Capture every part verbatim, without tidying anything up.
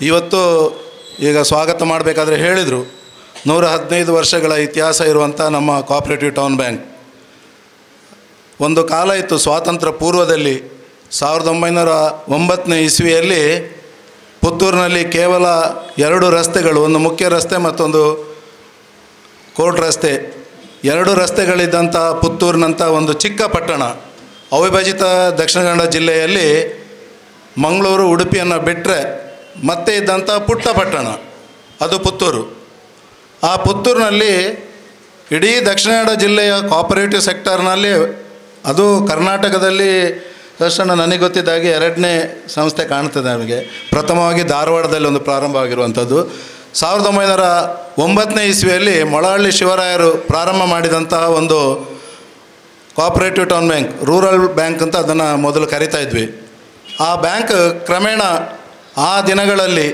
ಇವತ್ತು ಈಗ ಸ್ವಾಗತ ಮಾಡಬೇಕಾದ್ರೆ ಹೇಳಿದರು ನೂರ ಹದಿನೈದು ವರ್ಷಗಳ ಇತಿಹಾಸ ಇರುವಂಥ ನಮ್ಮ ಕೋಆಪರೇಟಿವ್ ಟೌನ್ ಬ್ಯಾಂಕ್. ಒಂದು ಕಾಲ ಇತ್ತು ಸ್ವಾತಂತ್ರ್ಯ ಪೂರ್ವದಲ್ಲಿ ಸಾವಿರದ ಒಂಬೈನೂರ ಒಂಬತ್ತನೇ ಇಸ್ವಿಯಲ್ಲಿ ಪುತ್ತೂರಿನಲ್ಲಿ ಕೇವಲ ಎರಡು ರಸ್ತೆಗಳು, ಒಂದು ಮುಖ್ಯ ರಸ್ತೆ ಮತ್ತೊಂದು ಕೋರ್ಟ್ ರಸ್ತೆ, ಎರಡು ರಸ್ತೆಗಳಿದ್ದಂಥ ಪುತ್ತೂರಿನಂಥ ಒಂದು ಚಿಕ್ಕ ಪಟ್ಟಣ, ಅವಿಭಜಿತ ದಕ್ಷಿಣ ಕನ್ನಡ ಜಿಲ್ಲೆಯಲ್ಲಿ ಮಂಗಳೂರು ಉಡುಪಿಯನ್ನು ಬಿಟ್ಟರೆ ಮತ್ತೆ ಇದ್ದಂಥ ಪುಟ್ಟ ಪಟ್ಟಣ ಅದು ಪುತ್ತೂರು. ಆ ಪುತ್ತೂರಿನಲ್ಲಿ ಇಡೀ ದಕ್ಷಿಣ ಕನ್ನಡ ಜಿಲ್ಲೆಯ ಕೋಆಪರೇಟಿವ್ ಸೆಕ್ಟರ್ನಲ್ಲಿ, ಅದು ಕರ್ನಾಟಕದಲ್ಲಿ ತಕ್ಷಣ ನನಗೆ ಗೊತ್ತಿದ್ದಾಗೆ ಎರಡನೇ ಸಂಸ್ಥೆ ಕಾಣ್ತದೆ ನಮಗೆ. ಪ್ರಥಮವಾಗಿ ಧಾರವಾಡದಲ್ಲಿ ಒಂದು ಪ್ರಾರಂಭ ಆಗಿರುವಂಥದ್ದು. ಸಾವಿರದ ಒಂಬೈನೂರ ಒಂಬತ್ತನೇ ಇಸ್ವಿಯಲ್ಲಿ ಮೊಳಹಳ್ಳಿ ಶಿವರಾಯರು ಪ್ರಾರಂಭ ಮಾಡಿದಂತಹ ಒಂದು cooperative town bank, rural bank ಅಂತ ಅದನ್ನು ಮೊದಲು ಕರಿತಾ ಇದ್ವಿ. ಆ ಬ್ಯಾಂಕ್ ಕ್ರಮೇಣ ಆ ದಿನಗಳಲ್ಲಿ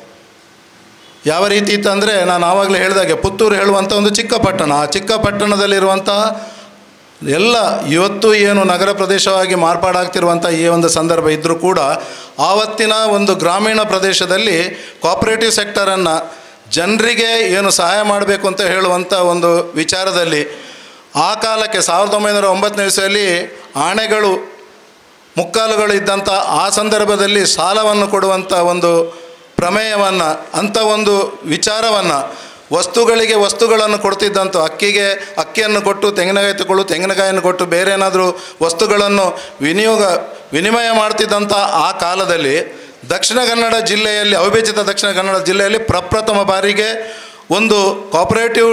ಯಾವ ರೀತಿ ಇತ್ತು ಅಂದರೆ, ನಾನು ಆವಾಗಲೇ ಹೇಳಿದಾಗೆ ಪುತ್ತೂರು ಹೇಳುವಂಥ ಒಂದು ಚಿಕ್ಕ ಪಟ್ಟಣ, ಆ ಚಿಕ್ಕ ಪಟ್ಟಣದಲ್ಲಿರುವಂಥ ಎಲ್ಲ ಇವತ್ತು ಏನು ನಗರ ಪ್ರದೇಶವಾಗಿ ಮಾರ್ಪಾಡಾಗ್ತಿರುವಂಥ ಈ ಒಂದು ಸಂದರ್ಭ ಇದ್ದರೂ ಕೂಡ ಆವತ್ತಿನ ಒಂದು ಗ್ರಾಮೀಣ ಪ್ರದೇಶದಲ್ಲಿ ಕೋಆಪರೇಟಿವ್ ಸೆಕ್ಟರನ್ನು ಜನರಿಗೆ ಏನು ಸಹಾಯ ಮಾಡಬೇಕು ಅಂತ ಹೇಳುವಂಥ ಒಂದು ವಿಚಾರದಲ್ಲಿ ಆ ಕಾಲಕ್ಕೆ ಸಾವಿರದ ಒಂಬೈನೂರ ಒಂಬತ್ತನೇ ಇಸ್ವಿಯಲ್ಲಿ ಆಣೆಗಳು ಮುಕ್ಕಾಲುಗಳು ಇದ್ದಂಥ ಆ ಸಂದರ್ಭದಲ್ಲಿ ಸಾಲವನ್ನು ಕೊಡುವಂಥ ಒಂದು ಪ್ರಮೇಯವನ್ನು, ಅಂಥ ಒಂದು ವಿಚಾರವನ್ನು, ವಸ್ತುಗಳಿಗೆ ವಸ್ತುಗಳನ್ನು ಕೊಡ್ತಿದ್ದಂಥ, ಅಕ್ಕಿಗೆ ಅಕ್ಕಿಯನ್ನು ಕೊಟ್ಟು ತೆಂಗಿನಕಾಯಿ ತಗೊಳ್ಳು, ತೆಂಗಿನಕಾಯಿಯನ್ನು ಕೊಟ್ಟು ಬೇರೆ ಏನಾದರೂ ವಸ್ತುಗಳನ್ನು ವಿನಿಯೋಗ ವಿನಿಮಯ ಮಾಡ್ತಿದ್ದಂಥ ಆ ಕಾಲದಲ್ಲಿ ದಕ್ಷಿಣ ಕನ್ನಡ ಜಿಲ್ಲೆಯಲ್ಲಿ, ಅವಿಭಜಿತ ದಕ್ಷಿಣ ಕನ್ನಡ ಜಿಲ್ಲೆಯಲ್ಲಿ ಪ್ರಪ್ರಥಮ ಬಾರಿಗೆ ಒಂದು ಕೋಆಪರೇಟಿವ್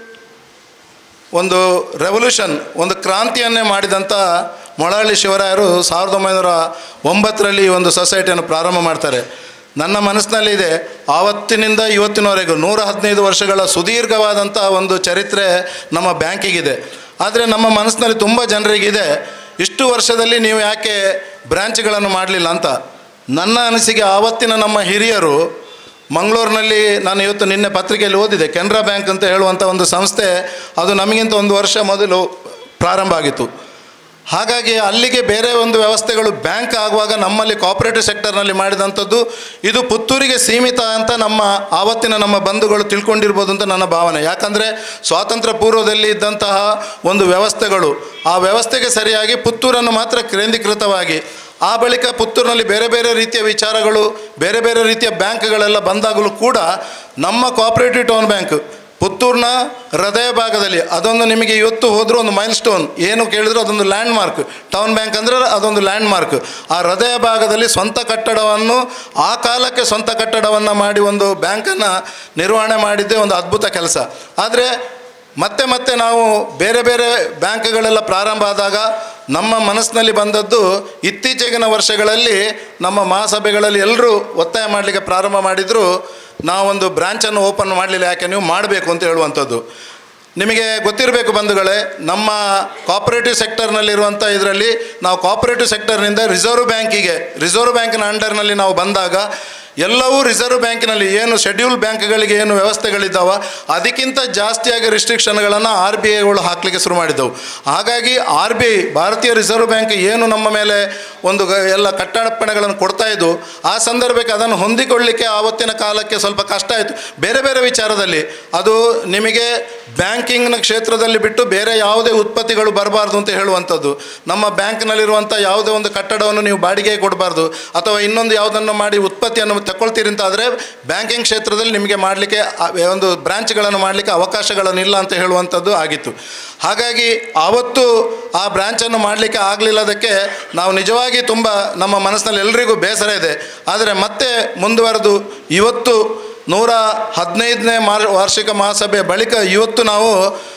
ಒಂದು ರೆವಲ್ಯೂಷನ್, ಒಂದು ಕ್ರಾಂತಿಯನ್ನೇ ಮಾಡಿದಂಥ ಮೊಳಹಳ್ಳಿ ಶಿವರಾಯರು ಸಾವಿರದ ಒಂಬೈನೂರ ಒಂಬತ್ತರಲ್ಲಿ ಈ ಒಂದು ಸೊಸೈಟಿಯನ್ನು ಪ್ರಾರಂಭ ಮಾಡ್ತಾರೆ. ನನ್ನ ಮನಸ್ಸಿನಲ್ಲಿದೆ, ಆವತ್ತಿನಿಂದ ಇವತ್ತಿನವರೆಗೂ ನೂರ ಹದಿನೈದು ವರ್ಷಗಳ ಸುದೀರ್ಘವಾದಂಥ ಒಂದು ಚರಿತ್ರೆ ನಮ್ಮ ಬ್ಯಾಂಕಿಗಿದೆ. ಆದರೆ ನಮ್ಮ ಮನಸ್ಸಿನಲ್ಲಿ ತುಂಬ ಜನರಿಗಿದೆ, ಇಷ್ಟು ವರ್ಷದಲ್ಲಿ ನೀವು ಯಾಕೆ ಬ್ರ್ಯಾಂಚ್ಗಳನ್ನು ಮಾಡಲಿಲ್ಲ ಅಂತ. ನನ್ನ ಅನಿಸಿಕೆ, ಆವತ್ತಿನ ನಮ್ಮ ಹಿರಿಯರು ಮಂಗಳೂರಿನಲ್ಲಿ, ನಾನು ಇವತ್ತು ನಿನ್ನೆ ಪತ್ರಿಕೆಯಲ್ಲಿ ಓದಿದೆ, ಕೆನರಾ ಬ್ಯಾಂಕ್ ಅಂತ ಹೇಳುವಂಥ ಒಂದು ಸಂಸ್ಥೆ, ಅದು ನಮಗಿಂತ ಒಂದು ವರ್ಷ ಮೊದಲು ಪ್ರಾರಂಭ ಆಗಿತ್ತು. ಹಾಗಾಗಿ ಅಲ್ಲಿಗೆ ಬೇರೆ ಒಂದು ವ್ಯವಸ್ಥೆಗಳು ಬ್ಯಾಂಕ್ ಆಗುವಾಗ ನಮ್ಮಲ್ಲಿ ಕೋಆಪರೇಟಿವ್ ಸೆಕ್ಟರ್ನಲ್ಲಿ ಮಾಡಿದಂಥದ್ದು ಇದು ಪುತ್ತೂರಿಗೆ ಸೀಮಿತ ಅಂತ ನಮ್ಮ ಆವತ್ತಿನ ನಮ್ಮ ಬಂಧುಗಳು ತಿಳ್ಕೊಂಡಿರ್ಬೋದು ಅಂತ ನನ್ನ ಭಾವನೆ. ಯಾಕಂದರೆ ಸ್ವಾತಂತ್ರ್ಯ ಪೂರ್ವದಲ್ಲಿ ಇದ್ದಂತಹ ಒಂದು ವ್ಯವಸ್ಥೆಗಳು, ಆ ವ್ಯವಸ್ಥೆಗೆ ಸರಿಯಾಗಿ ಪುತ್ತೂರನ್ನು ಮಾತ್ರ ಕೇಂದ್ರೀಕೃತವಾಗಿ, ಆ ಬಳಿಕ ಪುತ್ತೂರಿನಲ್ಲಿ ಬೇರೆ ಬೇರೆ ರೀತಿಯ ವಿಚಾರಗಳು, ಬೇರೆ ಬೇರೆ ರೀತಿಯ ಬ್ಯಾಂಕ್ಗಳೆಲ್ಲ ಬಂದಾಗಲೂ ಕೂಡ ನಮ್ಮ ಕೋಆಪರೇಟಿವ್ ಟೌನ್ ಬ್ಯಾಂಕ್ ಪುತ್ತೂರಿನ ಹೃದಯ ಭಾಗದಲ್ಲಿ, ಅದೊಂದು ನಿಮಗೆ ಇವತ್ತು ಹೋದರೂ ಒಂದು ಮೈಲ್ ಸ್ಟೋನ್, ಏನು ಕೇಳಿದ್ರು ಅದೊಂದು ಲ್ಯಾಂಡ್ ಮಾರ್ಕ್. ಟೌನ್ ಬ್ಯಾಂಕ್ ಅಂದರೆ ಅದೊಂದು ಲ್ಯಾಂಡ್ ಮಾರ್ಕ್. ಆ ಹೃದಯ ಭಾಗದಲ್ಲಿ ಸ್ವಂತ ಕಟ್ಟಡವನ್ನು, ಆ ಕಾಲಕ್ಕೆ ಸ್ವಂತ ಕಟ್ಟಡವನ್ನು ಮಾಡಿ ಒಂದು ಬ್ಯಾಂಕನ್ನು ನಿರ್ವಹಣೆ ಮಾಡಿದ್ದೇ ಒಂದು ಅದ್ಭುತ ಕೆಲಸ. ಆದರೆ ಮತ್ತೆ ಮತ್ತೆ ನಾವು ಬೇರೆ ಬೇರೆ ಬ್ಯಾಂಕ್ಗಳೆಲ್ಲ ಪ್ರಾರಂಭ ಆದಾಗ ನಮ್ಮ ಮನಸ್ಸಿನಲ್ಲಿ ಬಂದದ್ದು, ಇತ್ತೀಚೆಗಿನ ವರ್ಷಗಳಲ್ಲಿ ನಮ್ಮ ಮಹಾಸಭೆಗಳಲ್ಲಿ ಎಲ್ಲರೂ ಒತ್ತಾಯ ಮಾಡಲಿಕ್ಕೆ ಪ್ರಾರಂಭ ಮಾಡಿದರು, ನಾವೊಂದು ಬ್ರ್ಯಾಂಚನ್ನು ಓಪನ್ ಮಾಡಲಿಲ್ಲ, ಯಾಕೆ ನೀವು ಮಾಡಬೇಕು ಅಂತ ಹೇಳುವಂಥದ್ದು. ನಿಮಗೆ ಗೊತ್ತಿರಬೇಕು ಬಂಧುಗಳೇ, ನಮ್ಮ ಕೋಆಪರೇಟಿವ್ ಸೆಕ್ಟರ್ನಲ್ಲಿರುವಂಥ ಇದರಲ್ಲಿ ನಾವು ಕೋಆಪರೇಟಿವ್ ಸೆಕ್ಟರ್ನಿಂದ ರಿಸರ್ವ್ ಬ್ಯಾಂಕಿಗೆ, ರಿಸರ್ವ್ ಬ್ಯಾಂಕಿನ ಅಂಡರ್ನಲ್ಲಿ ನಾವು ಬಂದಾಗ ಎಲ್ಲವೂ ರಿಸರ್ವ್ ಬ್ಯಾಂಕಿನಲ್ಲಿ ಏನು ಶೆಡ್ಯೂಲ್ ಬ್ಯಾಂಕ್ಗಳಿಗೆ ಏನು ವ್ಯವಸ್ಥೆಗಳಿದ್ದಾವೆ ಅದಕ್ಕಿಂತ ಜಾಸ್ತಿಯಾಗಿ ರಿಸ್ಟ್ರಿಕ್ಷನ್ಗಳನ್ನು ಆರ್ ಬಿ ಐಗಳು ಹಾಕಲಿಕ್ಕೆ ಶುರು ಮಾಡಿದ್ದವು. ಹಾಗಾಗಿ ಆರ್ ಬಿ ಐ, ಭಾರತೀಯ ರಿಸರ್ವ್ ಬ್ಯಾಂಕ್ ಏನು ನಮ್ಮ ಮೇಲೆ ಒಂದು ಎಲ್ಲ ಕಟ್ಟಪ್ಪಣೆಗಳನ್ನು ಕೊಡ್ತಾ ಇದ್ದು, ಆ ಸಂದರ್ಭಕ್ಕೆ ಅದನ್ನು ಹೊಂದಿಕೊಳ್ಳಲಿಕ್ಕೆ ಆವತ್ತಿನ ಕಾಲಕ್ಕೆ ಸ್ವಲ್ಪ ಕಷ್ಟ ಆಯಿತು. ಬೇರೆ ಬೇರೆ ವಿಚಾರದಲ್ಲಿ ಅದು ನಿಮಗೆ ಬ್ಯಾಂಕಿಂಗ್ನ ಕ್ಷೇತ್ರದಲ್ಲಿ ಬಿಟ್ಟು ಬೇರೆ ಯಾವುದೇ ಉತ್ಪತ್ತಿಗಳು ಬರಬಾರ್ದು ಅಂತ ಹೇಳುವಂಥದ್ದು. ನಮ್ಮ ಬ್ಯಾಂಕ್ನಲ್ಲಿರುವಂಥ ಯಾವುದೇ ಒಂದು ಕಟ್ಟಡವನ್ನು ನೀವು ಬಾಡಿಗೆ ಕೊಡಬಾರ್ದು, ಅಥವಾ ಇನ್ನೊಂದು ಯಾವುದನ್ನು ಮಾಡಿ ಉತ್ಪತ್ತಿಯನ್ನು ತಗೊಳ್ತೀರಿ ಅಂತ ಆದರೆ ಬ್ಯಾಂಕಿಂಗ್ ಕ್ಷೇತ್ರದಲ್ಲಿ ನಿಮಗೆ ಮಾಡಲಿಕ್ಕೆ ಒಂದು ಬ್ರಾಂಚ್ಗಳನ್ನು ಮಾಡಲಿಕ್ಕೆ ಅವಕಾಶಗಳನ್ನಿಲ್ಲ ಅಂತ ಹೇಳುವಂಥದ್ದು ಆಗಿತ್ತು. ಹಾಗಾಗಿ ಆವತ್ತು ಆ ಬ್ರಾಂಚನ್ನು ಮಾಡಲಿಕ್ಕೆ ಆಗಲಿಲ್ಲದಕ್ಕೆ ನಾವು ನಿಜವಾಗಿ ತುಂಬ ನಮ್ಮ ಮನಸ್ಸಿನಲ್ಲಿ ಎಲ್ಲರಿಗೂ ಬೇಸರ ಇದೆ. ಆದರೆ ಮತ್ತೆ ಮುಂದುವರೆದು ಇವತ್ತು ನೂರ ಹದಿನೈದನೇ ಮಾರ್ ವಾರ್ಷಿಕ ಮಹಾಸಭೆಯ ಬಳಿಕ ಇವತ್ತು ನಾವು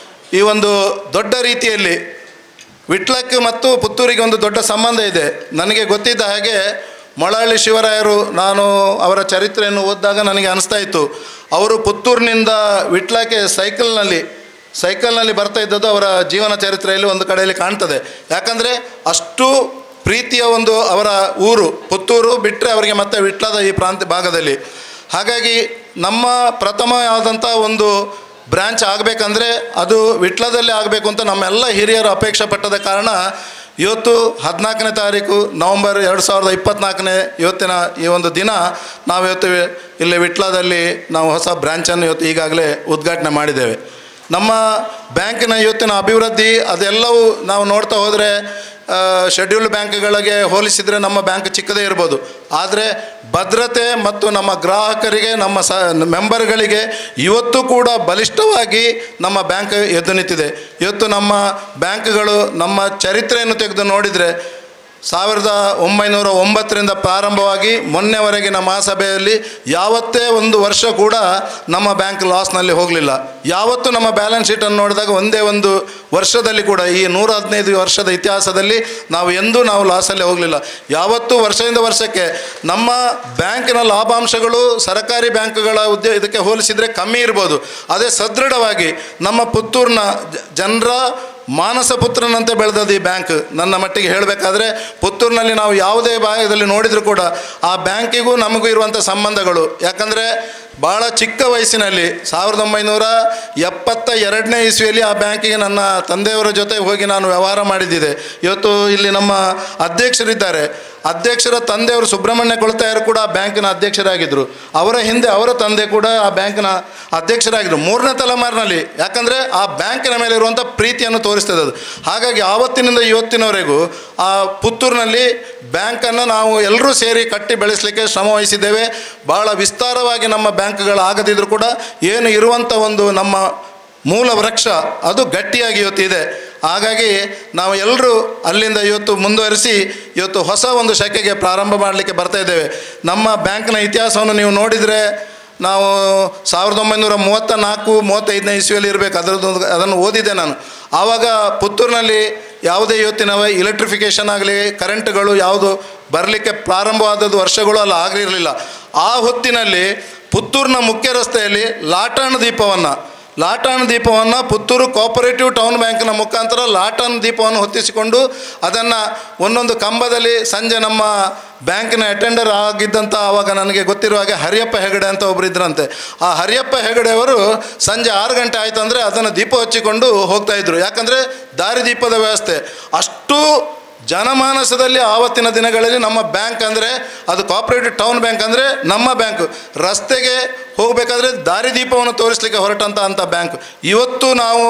ಈ ಒಂದು ದೊಡ್ಡ ರೀತಿಯಲ್ಲಿ ವಿಟ್ಲಕ್ಕೆ ಮತ್ತು ಪುತ್ತೂರಿಗೆ ಒಂದು ದೊಡ್ಡ ಸಂಬಂಧ ಇದೆ. ನನಗೆ ಗೊತ್ತಿದ್ದ ಹಾಗೆ ಮೊಳಹಳ್ಳಿ ಶಿವರಾಯರು, ನಾನು ಅವರ ಚರಿತ್ರೆಯನ್ನು ಓದಿದಾಗ ನನಗೆ ಅನಿಸ್ತಾ ಇತ್ತು, ಅವರು ಪುತ್ತೂರಿನಿಂದ ವಿಟ್ಲಕ್ಕೆ ಸೈಕಲ್ನಲ್ಲಿ ಸೈಕಲ್ನಲ್ಲಿ ಬರ್ತಾ ಇದ್ದದ್ದು ಅವರ ಜೀವನ ಚರಿತ್ರೆಯಲ್ಲಿ ಒಂದು ಕಡೆಯಲ್ಲಿ ಕಾಣ್ತದೆ. ಯಾಕಂದರೆ ಅಷ್ಟು ಪ್ರೀತಿಯ ಒಂದು ಅವರ ಊರು ಪುತ್ತೂರು ಬಿಟ್ಟರೆ ಅವರಿಗೆ ಮತ್ತೆ ವಿಟ್ಲದ ಈ ಪ್ರಾಂತ್ಯ ಭಾಗದಲ್ಲಿ. ಹಾಗಾಗಿ ನಮ್ಮ ಪ್ರಥಮ ಆದಂಥ ಒಂದು ಬ್ರ್ಯಾಂಚ್ ಆಗಬೇಕಂದ್ರೆ ಅದು ವಿಟ್ಲದಲ್ಲೇ ಆಗಬೇಕು ಅಂತ ನಮ್ಮೆಲ್ಲ ಹಿರಿಯರು ಅಪೇಕ್ಷೆ ಪಟ್ಟದ ಕಾರಣ ಇವತ್ತು ಹದಿನಾಲ್ಕನೇ ತಾರೀಕು ನವಂಬರ್ ಎರಡು ಸಾವಿರದ ಇಪ್ಪತ್ತ್ನಾಲ್ಕನೇ ಇವತ್ತಿನ ಈ ಒಂದು ದಿನ ನಾವು ಇವತ್ತು ಇಲ್ಲಿ ವಿಟ್ಲದಲ್ಲಿ ನಾವು ಹೊಸ ಬ್ರ್ಯಾಂಚನ್ನು ಇವತ್ತು ಈಗಾಗಲೇ ಉದ್ಘಾಟನೆ ಮಾಡಿದ್ದೇವೆ. ನಮ್ಮ ಬ್ಯಾಂಕಿನ ಇವತ್ತಿನ ಅಭಿವೃದ್ಧಿ ಅದೆಲ್ಲವೂ ನಾವು ನೋಡ್ತಾ ಹೋದರೆ ಶೆಡ್ಯೂಲ್ಡ್ ಬ್ಯಾಂಕ್ಗಳಿಗೆ ಹೋಲಿಸಿದರೆ ನಮ್ಮ ಬ್ಯಾಂಕ್ ಚಿಕ್ಕದೇ ಇರ್ಬೋದು, ಆದರೆ ಭದ್ರತೆ ಮತ್ತು ನಮ್ಮ ಗ್ರಾಹಕರಿಗೆ ನಮ್ಮ ಸ ಮೆಂಬರ್ಗಳಿಗೆ ಇವತ್ತು ಕೂಡ ಬಲಿಷ್ಠವಾಗಿ ನಮ್ಮ ಬ್ಯಾಂಕ್ ಎದ್ದು ನಿಂತಿದೆ. ಇವತ್ತು ನಮ್ಮ ಬ್ಯಾಂಕ್ಗಳು ನಮ್ಮ ಚರಿತ್ರೆಯನ್ನು ತೆಗೆದು ನೋಡಿದರೆ ಸಾವಿರದ ಒಂಬೈನೂರ ಒಂಬತ್ತರಿಂದ ಪ್ರಾರಂಭವಾಗಿ ಮೊನ್ನೆವರೆಗಿನ ಮಹಾಸಭೆಯಲ್ಲಿ ಯಾವತ್ತೇ ಒಂದು ವರ್ಷ ಕೂಡ ನಮ್ಮ ಬ್ಯಾಂಕ್ ಲಾಸ್ನಲ್ಲಿ ಹೋಗಲಿಲ್ಲ. ಯಾವತ್ತೂ ನಮ್ಮ ಬ್ಯಾಲೆನ್ಸ್ ಶೀಟನ್ನು ನೋಡಿದಾಗ ಒಂದೇ ಒಂದು ವರ್ಷದಲ್ಲಿ ಕೂಡ ಈ ನೂರ ಹದಿನೈದು ವರ್ಷದ ಇತಿಹಾಸದಲ್ಲಿ ನಾವು ಎಂದೂ ನಾವು ಲಾಸಲ್ಲಿ ಹೋಗಲಿಲ್ಲ. ಯಾವತ್ತೂ ವರ್ಷದಿಂದ ವರ್ಷಕ್ಕೆ ನಮ್ಮ ಬ್ಯಾಂಕಿನ ಲಾಭಾಂಶಗಳು ಸರ್ಕಾರಿ ಬ್ಯಾಂಕ್ಗಳ ಉದ್ಯ ಇದಕ್ಕೆ ಹೋಲಿಸಿದರೆ ಕಮ್ಮಿ ಇರ್ಬೋದು, ಅದೇ ಸದೃಢವಾಗಿ ನಮ್ಮ ಪುತ್ತೂರಿನ ಜನರ ಮಾನಸ ಪುತ್ರನಂತೆ ಬೆಳೆದದ್ದು ಈ ಬ್ಯಾಂಕ್. ನನ್ನ ಮಟ್ಟಿಗೆ ಹೇಳಬೇಕಾದ್ರೆ ಪುತ್ತೂರಿನಲ್ಲಿ ನಾವು ಯಾವುದೇ ಭಾಗದಲ್ಲಿ ನೋಡಿದರೂ ಕೂಡ ಆ ಬ್ಯಾಂಕಿಗೂ ನಮಗೂ ಇರುವಂಥ ಸಂಬಂಧಗಳು, ಯಾಕಂದರೆ ಭಾಳ ಚಿಕ್ಕ ವಯಸ್ಸಿನಲ್ಲಿ ಸಾವಿರದ ಒಂಬೈನೂರ ಎಪ್ಪತ್ತ ಎರಡನೇ ಇಸ್ವಿಯಲ್ಲಿ ಆ ಬ್ಯಾಂಕಿಗೆ ನನ್ನ ತಂದೆಯವರ ಜೊತೆ ಹೋಗಿ ನಾನು ವ್ಯವಹಾರ ಮಾಡಿದ್ದಿದೆ. ಇವತ್ತು ಇಲ್ಲಿ ನಮ್ಮ ಅಧ್ಯಕ್ಷರಿದ್ದಾರೆ, ಅಧ್ಯಕ್ಷರ ತಂದೆಯವರು ಸುಬ್ರಹ್ಮಣ್ಯ ಕೊಳತಾಯರು ಕೂಡ ಆ ಬ್ಯಾಂಕಿನ ಅಧ್ಯಕ್ಷರಾಗಿದ್ದರು. ಅವರ ಹಿಂದೆ ಅವರ ತಂದೆ ಕೂಡ ಆ ಬ್ಯಾಂಕಿನ ಅಧ್ಯಕ್ಷರಾಗಿದ್ದರು ಮೂರನೇ ತಲೆಮಾರಿನಲ್ಲಿ. ಯಾಕಂದರೆ ಆ ಬ್ಯಾಂಕಿನ ಮೇಲೆ ಇರುವಂಥ ಪ್ರೀತಿಯನ್ನು ತೋರಿಸ್ತದೆ ಅದು. ಹಾಗಾಗಿ ಆವತ್ತಿನಿಂದ ಇವತ್ತಿನವರೆಗೂ ಆ ಪುತ್ತೂರಿನಲ್ಲಿ ಬ್ಯಾಂಕನ್ನು ನಾವು ಎಲ್ಲರೂ ಸೇರಿ ಕಟ್ಟಿ ಬೆಳೆಸಲಿಕ್ಕೆ ಶ್ರಮ ವಹಿಸಿದ್ದೇವೆ. ಭಾಳ ವಿಸ್ತಾರವಾಗಿ ನಮ್ಮ ಬ್ಯಾಂಕ್ಗಳು ಆಗದಿದ್ದರೂ ಕೂಡ ಏನು ಇರುವಂಥ ಒಂದು ನಮ್ಮ ಮೂಲ ವೃಕ್ಷ ಅದು ಗಟ್ಟಿಯಾಗಿ ಇವತ್ತು ಇದೆ. ಹಾಗಾಗಿ ನಾವು ಎಲ್ಲರೂ ಅಲ್ಲಿಂದ ಇವತ್ತು ಮುಂದುವರಿಸಿ ಇವತ್ತು ಹೊಸ ಒಂದು ಶಾಖೆಗೆ ಪ್ರಾರಂಭ ಮಾಡಲಿಕ್ಕೆ ಬರ್ತಾ ಇದ್ದೇವೆ. ನಮ್ಮ ಬ್ಯಾಂಕ್ನ ಇತಿಹಾಸವನ್ನು ನೀವು ನೋಡಿದರೆ ನಾವು ಸಾವಿರದ ಒಂಬೈನೂರ ಮೂವತ್ತ ನಾಲ್ಕು ಮೂವತ್ತೈದನೇ ಇಸ್ವಿಯಲ್ಲಿ ಇರಬೇಕು, ಅದರದ್ದು ಅದನ್ನು ಓದಿದ್ದೆ ನಾನು. ಆವಾಗ ಪುತ್ತೂರಿನಲ್ಲಿ ಯಾವುದೇ ಇವತ್ತಿನ ಇಲೆಕ್ಟ್ರಿಫಿಕೇಷನ್ ಆಗಲಿ ಕರೆಂಟ್ಗಳು ಯಾವುದು ಬರಲಿಕ್ಕೆ ಪ್ರಾರಂಭವಾದದ್ದು ವರ್ಷಗಳು ಅಲ್ಲ ಆಗಿರಲಿಲ್ಲ. ಆ ಹೊತ್ತಿನಲ್ಲಿ ಪುತ್ತೂರಿನ ಮುಖ್ಯ ರಸ್ತೆಯಲ್ಲಿ ಲಾಟಾಣ ದೀಪವನ್ನು ಲಾಟಾಣ ದೀಪವನ್ನು ಪುತ್ತೂರು ಕೋಆಪರೇಟಿವ್ ಟೌನ್ ಬ್ಯಾಂಕಿನ ಮುಖಾಂತರ ಲಾಟಾಣ ದೀಪವನ್ನು ಹೊತ್ತಿಸಿಕೊಂಡು ಅದನ್ನು ಒಂದೊಂದು ಕಂಬದಲ್ಲಿ ಸಂಜೆ ನಮ್ಮ ಬ್ಯಾಂಕಿನ ಅಟೆಂಡರ್ ಆಗಿದ್ದಂಥ ಆವಾಗ ನನಗೆ ಗೊತ್ತಿರುವ ಹಾಗೆ ಹರಿಯಪ್ಪ ಹೆಗಡೆ ಅಂತ ಒಬ್ಬರು ಇದ್ರಂತೆ. ಆ ಹರಿಯಪ್ಪ ಹೆಗಡೆಯವರು ಸಂಜೆ ಆರು ಗಂಟೆ ಆಯಿತು ಅಂದರೆ ಅದನ್ನು ದೀಪ ಹಚ್ಚಿಕೊಂಡು ಹೋಗ್ತಾಯಿದ್ರು. ಯಾಕಂದರೆ ದಾರಿದೀಪದ ವ್ಯವಸ್ಥೆ ಅಷ್ಟು ಜನಮಾನಸದಲ್ಲಿ ಆವತ್ತಿನ ದಿನಗಳಲ್ಲಿ ನಮ್ಮ ಬ್ಯಾಂಕ್ ಅಂದರೆ ಅದು ಕೋಆಪರೇಟಿವ್ ಟೌನ್ ಬ್ಯಾಂಕ್ ಅಂದರೆ ನಮ್ಮ ಬ್ಯಾಂಕು. ರಸ್ತೆಗೆ ಹೋಗಬೇಕಾದ್ರೆ ದಾರಿದೀಪವನ್ನು ತೋರಿಸಲಿಕ್ಕೆ ಹೊರಟಂಥ ಅಂಥ ಬ್ಯಾಂಕ್. ಇವತ್ತು ನಾವು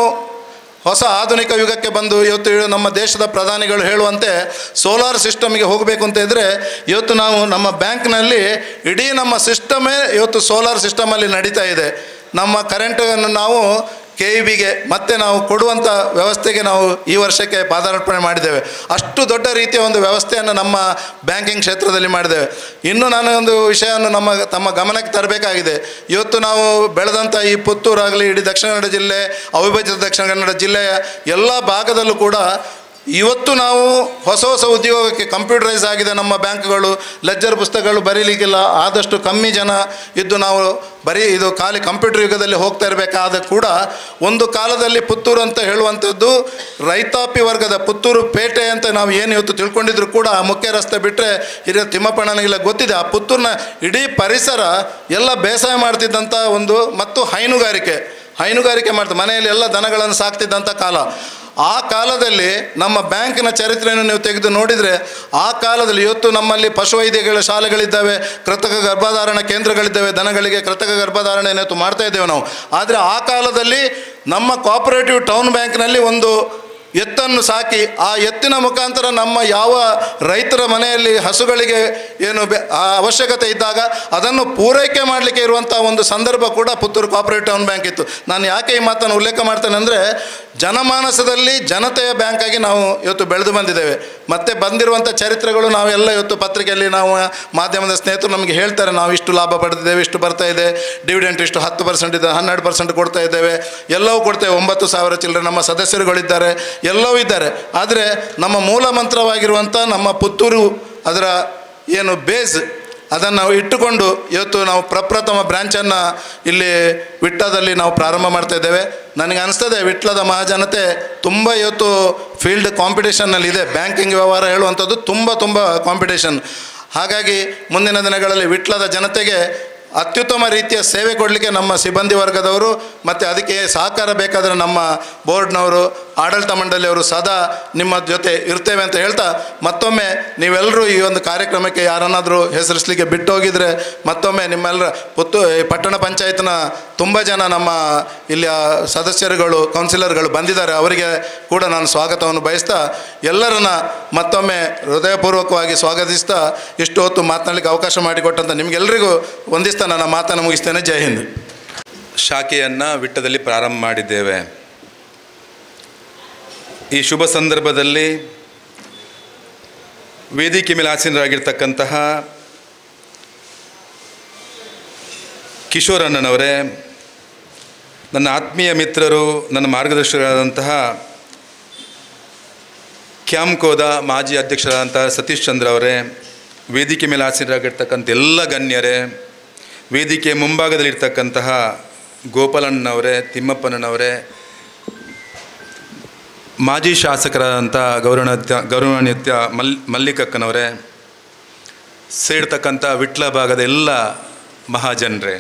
ಹೊಸ ಆಧುನಿಕ ಯುಗಕ್ಕೆ ಬಂದು ಇವತ್ತು ನಮ್ಮ ದೇಶದ ಪ್ರಧಾನಿಗಳು ಹೇಳುವಂತೆ ಸೋಲಾರ್ ಸಿಸ್ಟಮ್ಗೆ ಹೋಗಬೇಕು ಅಂತ ಇದ್ದರೆ ಇವತ್ತು ನಾವು ನಮ್ಮ ಬ್ಯಾಂಕ್ನಲ್ಲಿ ಇಡೀ ನಮ್ಮ ಸಿಸ್ಟಮೇ ಇವತ್ತು ಸೋಲಾರ್ ಸಿಸ್ಟಮಲ್ಲಿ ನಡೀತಾ ಇದೆ. ನಮ್ಮ ಕರೆಂಟನ್ನು ನಾವು ಕೆ ಇ ಬಿಗೆ ಮತ್ತೆ ನಾವು ಕೊಡುವಂಥ ವ್ಯವಸ್ಥೆಗೆ ನಾವು ಈ ವರ್ಷಕ್ಕೆ ಪಾದಾರ್ಪಣೆ ಮಾಡಿದ್ದೇವೆ. ಅಷ್ಟು ದೊಡ್ಡ ರೀತಿಯ ಒಂದು ವ್ಯವಸ್ಥೆಯನ್ನು ನಮ್ಮ ಬ್ಯಾಂಕಿಂಗ್ ಕ್ಷೇತ್ರದಲ್ಲಿ ಮಾಡಿದ್ದೇವೆ. ಇನ್ನು ನಾನು ಒಂದು ವಿಷಯವನ್ನು ನಮ್ಮ ತಮ್ಮ ಗಮನಕ್ಕೆ ತರಬೇಕಾಗಿದೆ. ಇವತ್ತು ನಾವು ಬೆಳೆದಂಥ ಈ ಪುತ್ತೂರಾಗಲಿ ಇಡೀ ದಕ್ಷಿಣ ಕನ್ನಡ ಜಿಲ್ಲೆ, ಅವಿಭಜಿತ ದಕ್ಷಿಣ ಕನ್ನಡ ಜಿಲ್ಲೆಯ ಎಲ್ಲ ಭಾಗದಲ್ಲೂ ಕೂಡ ಇವತ್ತು ನಾವು ಹೊಸ ಹೊಸ ಉದ್ಯೋಗಕ್ಕೆ ಕಂಪ್ಯೂಟರೈಸ್ ಆಗಿದೆ ನಮ್ಮ ಬ್ಯಾಂಕ್ಗಳು. ಲೆಜ್ಜರ್ ಪುಸ್ತಕಗಳು ಬರೀಲಿಕ್ಕಿಲ್ಲ, ಆದಷ್ಟು ಕಮ್ಮಿ ಜನ ಇದ್ದು ನಾವು ಬರೀ ಇದು ಖಾಲಿ ಕಂಪ್ಯೂಟರ್ ಯುಗದಲ್ಲಿ ಹೋಗ್ತಾ ಇರಬೇಕಾದ ಕೂಡ ಒಂದು ಕಾಲದಲ್ಲಿ ಪುತ್ತೂರು ಅಂತ ಹೇಳುವಂಥದ್ದು ರೈತಾಪಿ ವರ್ಗದ ಪುತ್ತೂರು ಪೇಟೆ ಅಂತ ನಾವು ಏನು ಇವತ್ತು ತಿಳ್ಕೊಂಡಿದ್ರು ಕೂಡ ಆ ಮುಖ್ಯ ರಸ್ತೆ ಬಿಟ್ಟರೆ ಹಿರಿಯ ತಿಮ್ಮಪ್ಪಣ್ಣನಿಗೆಲ್ಲ ಗೊತ್ತಿದೆ. ಆ ಪುತ್ತೂರಿನ ಇಡೀ ಪರಿಸರ ಎಲ್ಲ ಬೇಸಾಯ ಮಾಡ್ತಿದ್ದಂಥ ಒಂದು ಮತ್ತು ಹೈನುಗಾರಿಕೆ ಹೈನುಗಾರಿಕೆ ಮಾಡ್ತಾರೆ, ಮನೆಯಲ್ಲಿ ಎಲ್ಲ ದನಗಳನ್ನು ಸಾಕ್ತಿದ್ದಂಥ ಕಾಲ. ಆ ಕಾಲದಲ್ಲಿ ನಮ್ಮ ಬ್ಯಾಂಕಿನ ಚರಿತ್ರೆಯನ್ನು ನೀವು ತೆಗೆದು ನೋಡಿದರೆ ಆ ಕಾಲದಲ್ಲಿ ಇವತ್ತು ನಮ್ಮಲ್ಲಿ ಪಶುವೈದ್ಯಗಳ ಶಾಲೆಗಳಿದ್ದಾವೆ, ಕೃತಕ ಗರ್ಭಧಾರಣ ಕೇಂದ್ರಗಳಿದ್ದಾವೆ, ದನಗಳಿಗೆ ಕೃತಕ ಗರ್ಭಧಾರಣೆಯನ್ನು ಮಾಡ್ತಾ ಇದ್ದೇವೆ ನಾವು. ಆದರೆ ಆ ಕಾಲದಲ್ಲಿ ನಮ್ಮ ಕೋಆಪರೇಟಿವ್ ಟೌನ್ ಬ್ಯಾಂಕ್ನಲ್ಲಿ ಒಂದು ಎತ್ತನ್ನು ಸಾಕಿ ಆ ಎತ್ತಿನ ಮುಖಾಂತರ ನಮ್ಮ ಯಾವ ರೈತರ ಮನೆಯಲ್ಲಿ ಹಸುಗಳಿಗೆ ಏನು ಬೆ ಆ ಅವಶ್ಯಕತೆ ಇದ್ದಾಗ ಅದನ್ನು ಪೂರೈಕೆ ಮಾಡಲಿಕ್ಕೆ ಇರುವಂಥ ಒಂದು ಸಂದರ್ಭ ಕೂಡ ಪುತ್ತೂರು ಕೋಆಪರೇಟಿವ್ ಟೌನ್ ಬ್ಯಾಂಕ್ ಇತ್ತು. ನಾನು ಯಾಕೆ ಈ ಮಾತನ್ನು ಉಲ್ಲೇಖ ಮಾಡ್ತೇನೆ ಅಂದರೆ ಜನಮಾನಸದಲ್ಲಿ ಜನತೆಯ ಬ್ಯಾಂಕಾಗಿ ನಾವು ಇವತ್ತು ಬೆಳೆದು ಬಂದಿದ್ದೇವೆ. ಮತ್ತು ಬಂದಿರುವಂಥ ಚರಿತ್ರೆಗಳು ನಾವೆಲ್ಲ ಇವತ್ತು ಪತ್ರಿಕೆಯಲ್ಲಿ ನಾವು ಮಾಧ್ಯಮದ ಸ್ನೇಹಿತರು ನಮಗೆ ಹೇಳ್ತಾರೆ, ನಾವು ಇಷ್ಟು ಲಾಭ ಪಡೆದಿದ್ದೇವೆ, ಇಷ್ಟು ಬರ್ತಾ ಇದೆ, ಡಿವಿಡೆಂಟ್ ಇಷ್ಟು ಹತ್ತು ಪರ್ಸೆಂಟ್ ಇದೆ, ಹನ್ನೆರಡು ಪರ್ಸೆಂಟ್ ಕೊಡ್ತಾ ಇದ್ದೇವೆ, ಎಲ್ಲವೂ ಕೊಡ್ತೇವೆ, ಒಂಬತ್ತು ಸಾವಿರ ಚಿಲ್ಲರೆ ನಮ್ಮ ಸದಸ್ಯರುಗಳಿದ್ದಾರೆ, ಎಲ್ಲವೂ ಇದ್ದಾರೆ. ಆದರೆ ನಮ್ಮ ಮೂಲ ಮಂತ್ರವಾಗಿರುವಂಥ ನಮ್ಮ ಪುತ್ತೂರು ಅದರ ಏನು ಬೇಸ್ ಅದನ್ನು ನಾವು ಇಟ್ಟುಕೊಂಡು ಇವತ್ತು ನಾವು ಪ್ರಪ್ರಥಮ ಬ್ರ್ಯಾಂಚನ್ನು ಇಲ್ಲಿ ವಿಟ್ಲದಲ್ಲಿ ನಾವು ಪ್ರಾರಂಭ ಮಾಡ್ತಾ ಇದ್ದೇವೆ. ನನಗೆ ಅನಿಸ್ತದೆ ವಿಟ್ಲದ ಮಹಾಜನತೆ ತುಂಬ ಇವತ್ತು ಫೀಲ್ಡ್ ಕಾಂಪಿಟೇಷನ್ನಲ್ಲಿದೆ. ಬ್ಯಾಂಕಿಂಗ್ ವ್ಯವಹಾರ ಹೇಳುವಂಥದ್ದು ತುಂಬ ತುಂಬ ಕಾಂಪಿಟೇಷನ್. ಹಾಗಾಗಿ ಮುಂದಿನ ದಿನಗಳಲ್ಲಿ ವಿಟ್ಲದ ಜನತೆಗೆ ಅತ್ಯುತ್ತಮ ರೀತಿಯ ಸೇವೆ ಕೊಡಲಿಕ್ಕೆ ನಮ್ಮ ಸಿಬ್ಬಂದಿ ವರ್ಗದವರು ಮತ್ತು ಅದಕ್ಕೆ ಸಹಕಾರ ಬೇಕಾದರೆ ನಮ್ಮ ಬೋರ್ಡ್ನವರು, ಆಡಳಿತ ಮಂಡಳಿಯವರು ಸದಾ ನಿಮ್ಮ ಜೊತೆ ಇರ್ತೇವೆ ಅಂತ ಹೇಳ್ತಾ, ಮತ್ತೊಮ್ಮೆ ನೀವೆಲ್ಲರೂ ಈ ಒಂದು ಕಾರ್ಯಕ್ರಮಕ್ಕೆ ಯಾರನ್ನಾದರೂ ಹೆಸರಿಸಲಿಕ್ಕೆ ಬಿಟ್ಟು ಹೋಗಿದರೆ ಮತ್ತೊಮ್ಮೆ ನಿಮ್ಮೆಲ್ಲರ ಪುತ್ತು ಪಟ್ಟಣ ಪಂಚಾಯತ್ನ ತುಂಬ ಜನ ನಮ್ಮ ಇಲ್ಲಿಯ ಸದಸ್ಯರುಗಳು, ಕೌನ್ಸಿಲರ್ಗಳು ಬಂದಿದ್ದಾರೆ. ಅವರಿಗೆ ಕೂಡ ನಾನು ಸ್ವಾಗತವನ್ನು ಬಯಸ್ತಾ ಎಲ್ಲರನ್ನ ಮತ್ತೊಮ್ಮೆ ಹೃದಯಪೂರ್ವಕವಾಗಿ ಸ್ವಾಗತಿಸ್ತಾ ಇಷ್ಟು ಹೊತ್ತು ಮಾತನಾಡಲಿಕ್ಕೆ ಅವಕಾಶ ಮಾಡಿಕೊಟ್ಟಂಥ ನಿಮಗೆಲ್ಲರಿಗೂ ಒಂದಿಸ್ತಾ ನನ್ನ ಮಾತನ್ನು ಮುಗಿಸ್ತೇನೆ. ಜೈ ಹಿಂದ್. ಶಾಖೆಯನ್ನು ವಿಟ್ಟದಲ್ಲಿ ಪ್ರಾರಂಭ ಮಾಡಿದ್ದೇವೆ. ಈ ಶುಭ ಸಂದರ್ಭದಲ್ಲಿ ವೇದಿಕೆ ಮೇಲೆ ಆಸೀನರಾಗಿರ್ತಕ್ಕಂತಹ ಕಿಶೋರಣ್ಣನವರೇ, ನನ್ನ ಆತ್ಮೀಯ ಮಿತ್ರರು, ನನ್ನ ಮಾರ್ಗದರ್ಶಕರಾದಂತಹ ಕ್ಯಾಂಕೋದ ಮಾಜಿ ಅಧ್ಯಕ್ಷರಾದಂತಹ ಸತೀಶ್ ಚಂದ್ರ ಅವರೇ, ವೇದಿಕೆ ಮೇಲೆ ಆಸೀನರಾಗಿರ್ತಕ್ಕಂಥ ಎಲ್ಲ ಗಣ್ಯರೇ, ವೇದಿಕೆ ಮುಂಭಾಗದಲ್ಲಿರ್ತಕ್ಕಂತಹ ಗೋಪಾಲಣ್ಣನವರೇ, ತಿಮ್ಮಪ್ಪನವರೇ, ಮಾಜಿ ಶಾಸಕರಾದಂಥ ಗೌರವಾನ್ವಿತ ಗೌರವಾನ್ವಿತ ಮಲ್ ಮಲ್ಲಿಕಕ್ಕನವರೇ, ಸೇರ್ತಕ್ಕಂಥ ವಿಟ್ಲ ಭಾಗದ ಎಲ್ಲ ಮಹಾಜನರೇ,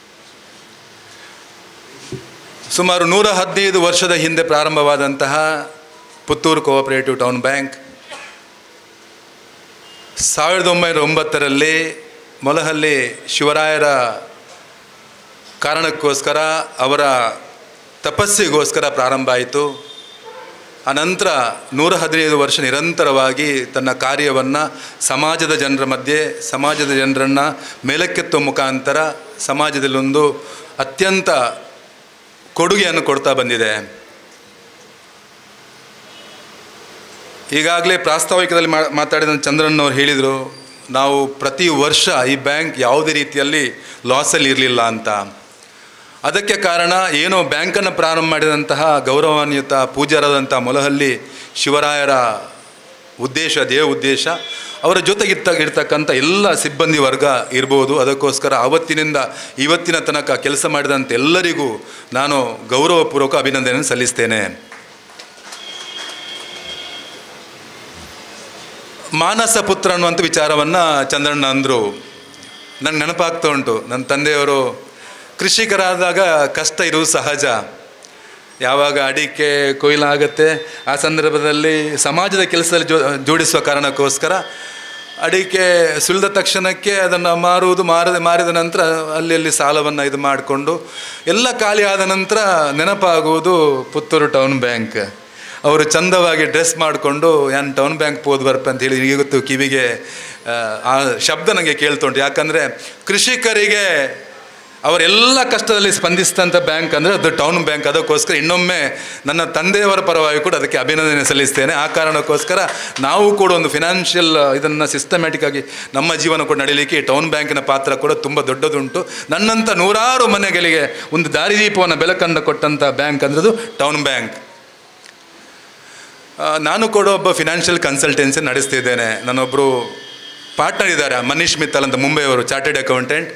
ಸುಮಾರು ನೂರ ಹದಿನೈದು ವರ್ಷದ ಹಿಂದೆ ಪ್ರಾರಂಭವಾದಂತಹ ಪುತ್ತೂರು ಕೋಆಪರೇಟಿವ್ ಟೌನ್ ಬ್ಯಾಂಕ್ ಸಾವಿರದ ಒಂಬೈನೂರ ಒಂಬತ್ತರಲ್ಲಿ ಮೊಲಹಳ್ಳಿ ಶಿವರಾಯರ ಕಾರಣಕ್ಕೋಸ್ಕರ, ಅವರ ತಪಸ್ಸಿಗೋಸ್ಕರ ಪ್ರಾರಂಭ ಆಯಿತು. ಅನಂತರ ನೂರ ಹದಿನೈದು ವರ್ಷ ನಿರಂತರವಾಗಿ ತನ್ನ ಕಾರ್ಯವನ್ನು ಸಮಾಜದ ಜನರ ಮಧ್ಯೆ, ಸಮಾಜದ ಜನರನ್ನು ಮೇಲಕ್ಕೆತ್ತುವ ಮುಖಾಂತರ ಸಮಾಜದಲ್ಲೊಂದು ಅತ್ಯಂತ ಕೊಡುಗೆಯನ್ನು ಕೊಡ್ತಾ ಬಂದಿದೆ. ಈಗಾಗಲೇ ಪ್ರಾಸ್ತಾವಿಕದಲ್ಲಿ ಮಾತಾಡಿದ ಚಂದ್ರಣ್ಣವ್ರು ಹೇಳಿದರು, ನಾವು ಪ್ರತಿ ವರ್ಷ ಈ ಬ್ಯಾಂಕ್ ಯಾವುದೇ ರೀತಿಯಲ್ಲಿ ಲಾಸಲ್ಲಿ ಇರಲಿಲ್ಲ ಅಂತ. ಅದಕ್ಕೆ ಕಾರಣ ಏನೋ ಬ್ಯಾಂಕನ್ನು ಪ್ರಾರಂಭ ಮಾಡಿದಂತಹ ಗೌರವಾನ್ವಿತ ಪೂಜ್ಯರಾದಂಥ ಮೊಲಹಳ್ಳಿ ಶಿವರಾಯರ ಉದ್ದೇಶ, ದೇವ ಉದ್ದೇಶ, ಅವರ ಜೊತೆಗಿತ್ತ ಇರ್ತಕ್ಕಂಥ ಎಲ್ಲ ಸಿಬ್ಬಂದಿ ವರ್ಗ ಇರ್ಬೋದು. ಅದಕ್ಕೋಸ್ಕರ ಆವತ್ತಿನಿಂದ ಇವತ್ತಿನ ತನಕ ಕೆಲಸ ಮಾಡಿದಂಥ ಎಲ್ಲರಿಗೂ ನಾನು ಗೌರವಪೂರ್ವಕ ಅಭಿನಂದನೆ ಸಲ್ಲಿಸ್ತೇನೆ. ಮಾನಸ ಪುತ್ರ ಅನ್ನುವಂಥ ವಿಚಾರವನ್ನು ಚಂದ್ರಣ್ಣ ಅಂದರು. ನನಗೆ ನೆನಪಾಗ್ತಾ ಉಂಟು, ನನ್ನ ತಂದೆಯವರು ಕೃಷಿಕರಾದಾಗ ಕಷ್ಟ ಇರುವುದು ಸಹಜ. ಯಾವಾಗ ಅಡಿಕೆ ಕೊಯ್ಲಾಗುತ್ತೆ ಆ ಸಂದರ್ಭದಲ್ಲಿ ಸಮಾಜದ ಕೆಲಸದಲ್ಲಿ ಜೋ ಜೋಡಿಸುವ ಕಾರಣಕ್ಕೋಸ್ಕರ ಅಡಿಕೆ ಸುಲಿದ ತಕ್ಷಣಕ್ಕೆ ಅದನ್ನು ಮಾರುವುದು, ಮಾರದೆ ಮಾರಿದ ನಂತರ ಅಲ್ಲಿ ಅಲ್ಲಿ ಸಾಲವನ್ನು ಇದು ಮಾಡಿಕೊಂಡು ಎಲ್ಲ ಖಾಲಿ ಆದ ನಂತರ ನೆನಪಾಗುವುದು ಪುತ್ತೂರು ಟೌನ್ ಬ್ಯಾಂಕ್. ಅವರು ಚಂದವಾಗಿ ಡ್ರೆಸ್ ಮಾಡಿಕೊಂಡು ಏನು ಟೌನ್ ಬ್ಯಾಂಕ್ ಪೋದ್ ಬರ್ಪ ಅಂತ ಹೇಳಿ ಇವತ್ತು ಕಿವಿಗೆ ಆ ಶಬ್ದ ನನಗೆ ಕೇಳ್ತುಂಟು. ಯಾಕಂದರೆ ಕೃಷಿಕರಿಗೆ ಅವರೆಲ್ಲ ಕಷ್ಟದಲ್ಲಿ ಸ್ಪಂದಿಸಿದಂಥ ಬ್ಯಾಂಕ್ ಅಂದರೆ ಅದು ಟೌನ್ ಬ್ಯಾಂಕ್. ಅದಕ್ಕೋಸ್ಕರ ಇನ್ನೊಮ್ಮೆ ನನ್ನ ತಂದೆಯವರ ಪರವಾಗಿ ಕೂಡ ಅದಕ್ಕೆ ಅಭಿನಂದನೆ ಸಲ್ಲಿಸ್ತೇನೆ. ಆ ಕಾರಣಕ್ಕೋಸ್ಕರ ನಾವು ಕೂಡ ಒಂದು ಫಿನಾನ್ಷಿಯಲ್ ಇದನ್ನು ಸಿಸ್ಟಮ್ಯಾಟಿಕ್ ಆಗಿ ನಮ್ಮ ಜೀವನ ಕೂಡ ನಡೀಲಿಕ್ಕೆ ಟೌನ್ ಬ್ಯಾಂಕಿನ ಪಾತ್ರ ಕೂಡ ತುಂಬ ದೊಡ್ಡದುಂಟು. ನನ್ನಂಥ ನೂರಾರು ಮನೆಗಳಿಗೆ ಒಂದು ದಾರಿದೀಪವನ್ನು ಬೆಳಕನ್ನು ಕೊಟ್ಟಂಥ ಬ್ಯಾಂಕ್ ಅಂದ್ರದು ಟೌನ್ ಬ್ಯಾಂಕ್. ನಾನು ಕೂಡ ಒಬ್ಬ ಫಿನಾನ್ಷಿಯಲ್ ಕನ್ಸಲ್ಟೆನ್ಸಿ ನಡೆಸ್ತಿದ್ದೇನೆ. ನನ್ನೊಬ್ಬರು ಪಾರ್ಟ್ನರ್ ಇದ್ದಾರೆ, ಮನೀಶ್ ಮಿತ್ತಲ್ ಅಂತ, ಮುಂಬೈಯವರು, ಚಾರ್ಟೆಡ್ ಅಕೌಂಟೆಂಟ್.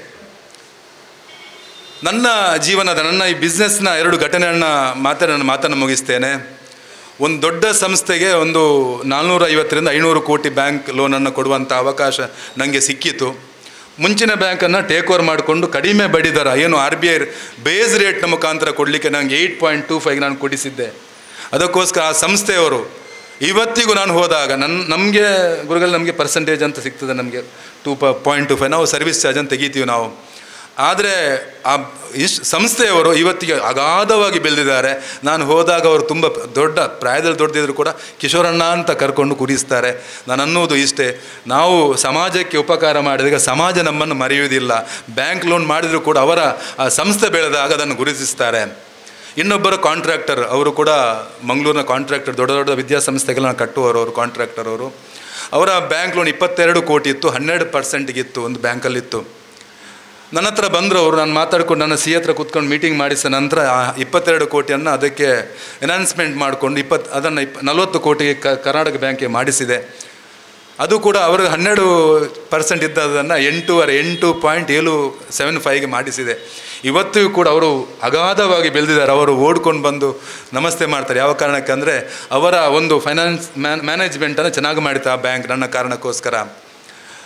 ನನ್ನ ಜೀವನದ ನನ್ನ ಈ ಬಿಸ್ನೆಸ್ನ ಎರಡು ಘಟನೆಯನ್ನು ಮಾತ್ರ ನಾನು ಮಾತನ್ನು ಮುಗಿಸ್ತೇನೆ. ಒಂದು ದೊಡ್ಡ ಸಂಸ್ಥೆಗೆ ಒಂದು ನಾಲ್ನೂರ ಐವತ್ತರಿಂದ ಐನೂರು ಕೋಟಿ ಬ್ಯಾಂಕ್ ಲೋನನ್ನು ಕೊಡುವಂಥ ಅವಕಾಶ ನನಗೆ ಸಿಕ್ಕಿತು. ಮುಂಚಿನ ಬ್ಯಾಂಕನ್ನು ಟೇಕ್ ಓವರ್ ಮಾಡಿಕೊಂಡು ಕಡಿಮೆ ಬಡ್ಡಿ ದರ, ಏನು ಆರ್ ಬಿ ಐ ಬೇಸ್ ರೇಟ್ನ ಮುಖಾಂತರ ಕೊಡಲಿಕ್ಕೆ ನನಗೆ ಏಯ್ಟ್ ಪಾಯಿಂಟ್ ಟೂ ಫೈವ್ ನಾನು ಕೊಡಿಸಿದ್ದೆ. ಅದಕ್ಕೋಸ್ಕರ ಆ ಸಂಸ್ಥೆಯವರು ಇವತ್ತಿಗೂ ನಾನು ಹೋದಾಗ ನನ್ನ ನಮಗೆ ಗುರುಗಳು ನಮಗೆ ಪರ್ಸೆಂಟೇಜ್ ಅಂತ ಸಿಗ್ತದೆ, ನಮಗೆ ಟೂ ಪ ಪಾಯಿಂಟ್ ಟು ಫೈವ್ ನಾವು ಸರ್ವಿಸ್ ಚಾರ್ಜ್ ಅಂತ ತೆಗಿತೀವಿ ನಾವು. ಆದರೆ ಆ ಇಷ್ಟು ಸಂಸ್ಥೆಯವರು ಇವತ್ತಿಗೆ ಅಗಾಧವಾಗಿ ಬೆಳೆದಿದ್ದಾರೆ. ನಾನು ಹೋದಾಗ ಅವರು ತುಂಬ ದೊಡ್ಡ ಪ್ರಾಯದಲ್ಲಿ ದೊಡ್ಡದಿದ್ರು ಕೂಡ ಕಿಶೋರಣ್ಣ ಅಂತ ಕರ್ಕೊಂಡು ಕೂರಿಸ್ತಾರೆ. ನಾನು ಅನ್ನೋದು ಇಷ್ಟೇ, ನಾವು ಸಮಾಜಕ್ಕೆ ಉಪಕಾರ ಮಾಡಿದಾಗ ಸಮಾಜ ನಮ್ಮನ್ನು ಮರೆಯುವುದಿಲ್ಲ. ಬ್ಯಾಂಕ್ ಲೋನ್ ಮಾಡಿದರೂ ಕೂಡ ಅವರ ಆ ಸಂಸ್ಥೆ ಬೆಳೆದಾಗ ಅದನ್ನು ಗುರುತಿಸ್ತಾರೆ. ಇನ್ನೊಬ್ಬರು ಕಾಂಟ್ರಾಕ್ಟರ್, ಅವರು ಕೂಡ ಮಂಗಳೂರಿನ ಕಾಂಟ್ರಾಕ್ಟರ್, ದೊಡ್ಡ ದೊಡ್ಡ ವಿದ್ಯಾಸಂಸ್ಥೆಗಳನ್ನ ಕಟ್ಟುವವರು ಅವರು ಕಾಂಟ್ರಾಕ್ಟರ್. ಅವರು ಅವರ ಬ್ಯಾಂಕ್ ಲೋನ್ ಇಪ್ಪತ್ತೆರಡು ಕೋಟಿ ಇತ್ತು, ಹನ್ನೆರಡು ಪರ್ಸೆಂಟ್ಗಿತ್ತು ಒಂದು ಬ್ಯಾಂಕಲ್ಲಿತ್ತು. ನನ್ನ ಹತ್ರ ಬಂದರು ಅವರು, ನಾನು ಮಾತಾಡ್ಕೊಂಡು ನನ್ನ ಸಿ ಹತ್ರ ಕೂತ್ಕೊಂಡು ಮೀಟಿಂಗ್ ಮಾಡಿಸಿದ ನಂತರ ಆ ಇಪ್ಪತ್ತೆರಡು ಕೋಟಿಯನ್ನು ಅದಕ್ಕೆ ಎನ್ಹಾನ್ಸ್ಮೆಂಟ್ ಮಾಡಿಕೊಂಡು ಇಪ್ಪತ್ತು ಅದನ್ನು ಇಪ್ಪ ನಲವತ್ತು ಕೋಟಿಗೆ ಕ ಕರ್ನಾಟಕ ಬ್ಯಾಂಕಿಗೆ ಮಾಡಿಸಿದೆ. ಅದು ಕೂಡ ಅವ್ರಿಗೆ ಹನ್ನೆರಡು ಪರ್ಸೆಂಟ್ ಇದ್ದದನ್ನು ಎಂಟೂವರೆ ಎಂಟು ಪಾಯಿಂಟ್ ಏಳು ಸೆವೆನ್ ಫೈವ್ಗೆ ಮಾಡಿಸಿದೆ. ಇವತ್ತಿಗೂ ಕೂಡ ಅವರು ಅಗಾಧವಾಗಿ ಬೆಳೆದಿದ್ದಾರೆ. ಅವರು ಓಡ್ಕೊಂಡು ಬಂದು ನಮಸ್ತೆ ಮಾಡ್ತಾರೆ. ಯಾವ ಕಾರಣಕ್ಕೆ ಅಂದರೆ ಅವರ ಒಂದು ಫೈನಾನ್ಸ್ ಮ್ಯಾನ್ ಮ್ಯಾನೇಜ್ಮೆಂಟನ್ನು ಚೆನ್ನಾಗಿ ಮಾಡಿತ್ತು ಆ ಬ್ಯಾಂಕ್ ನನ್ನ ಕಾರಣಕ್ಕೋಸ್ಕರ.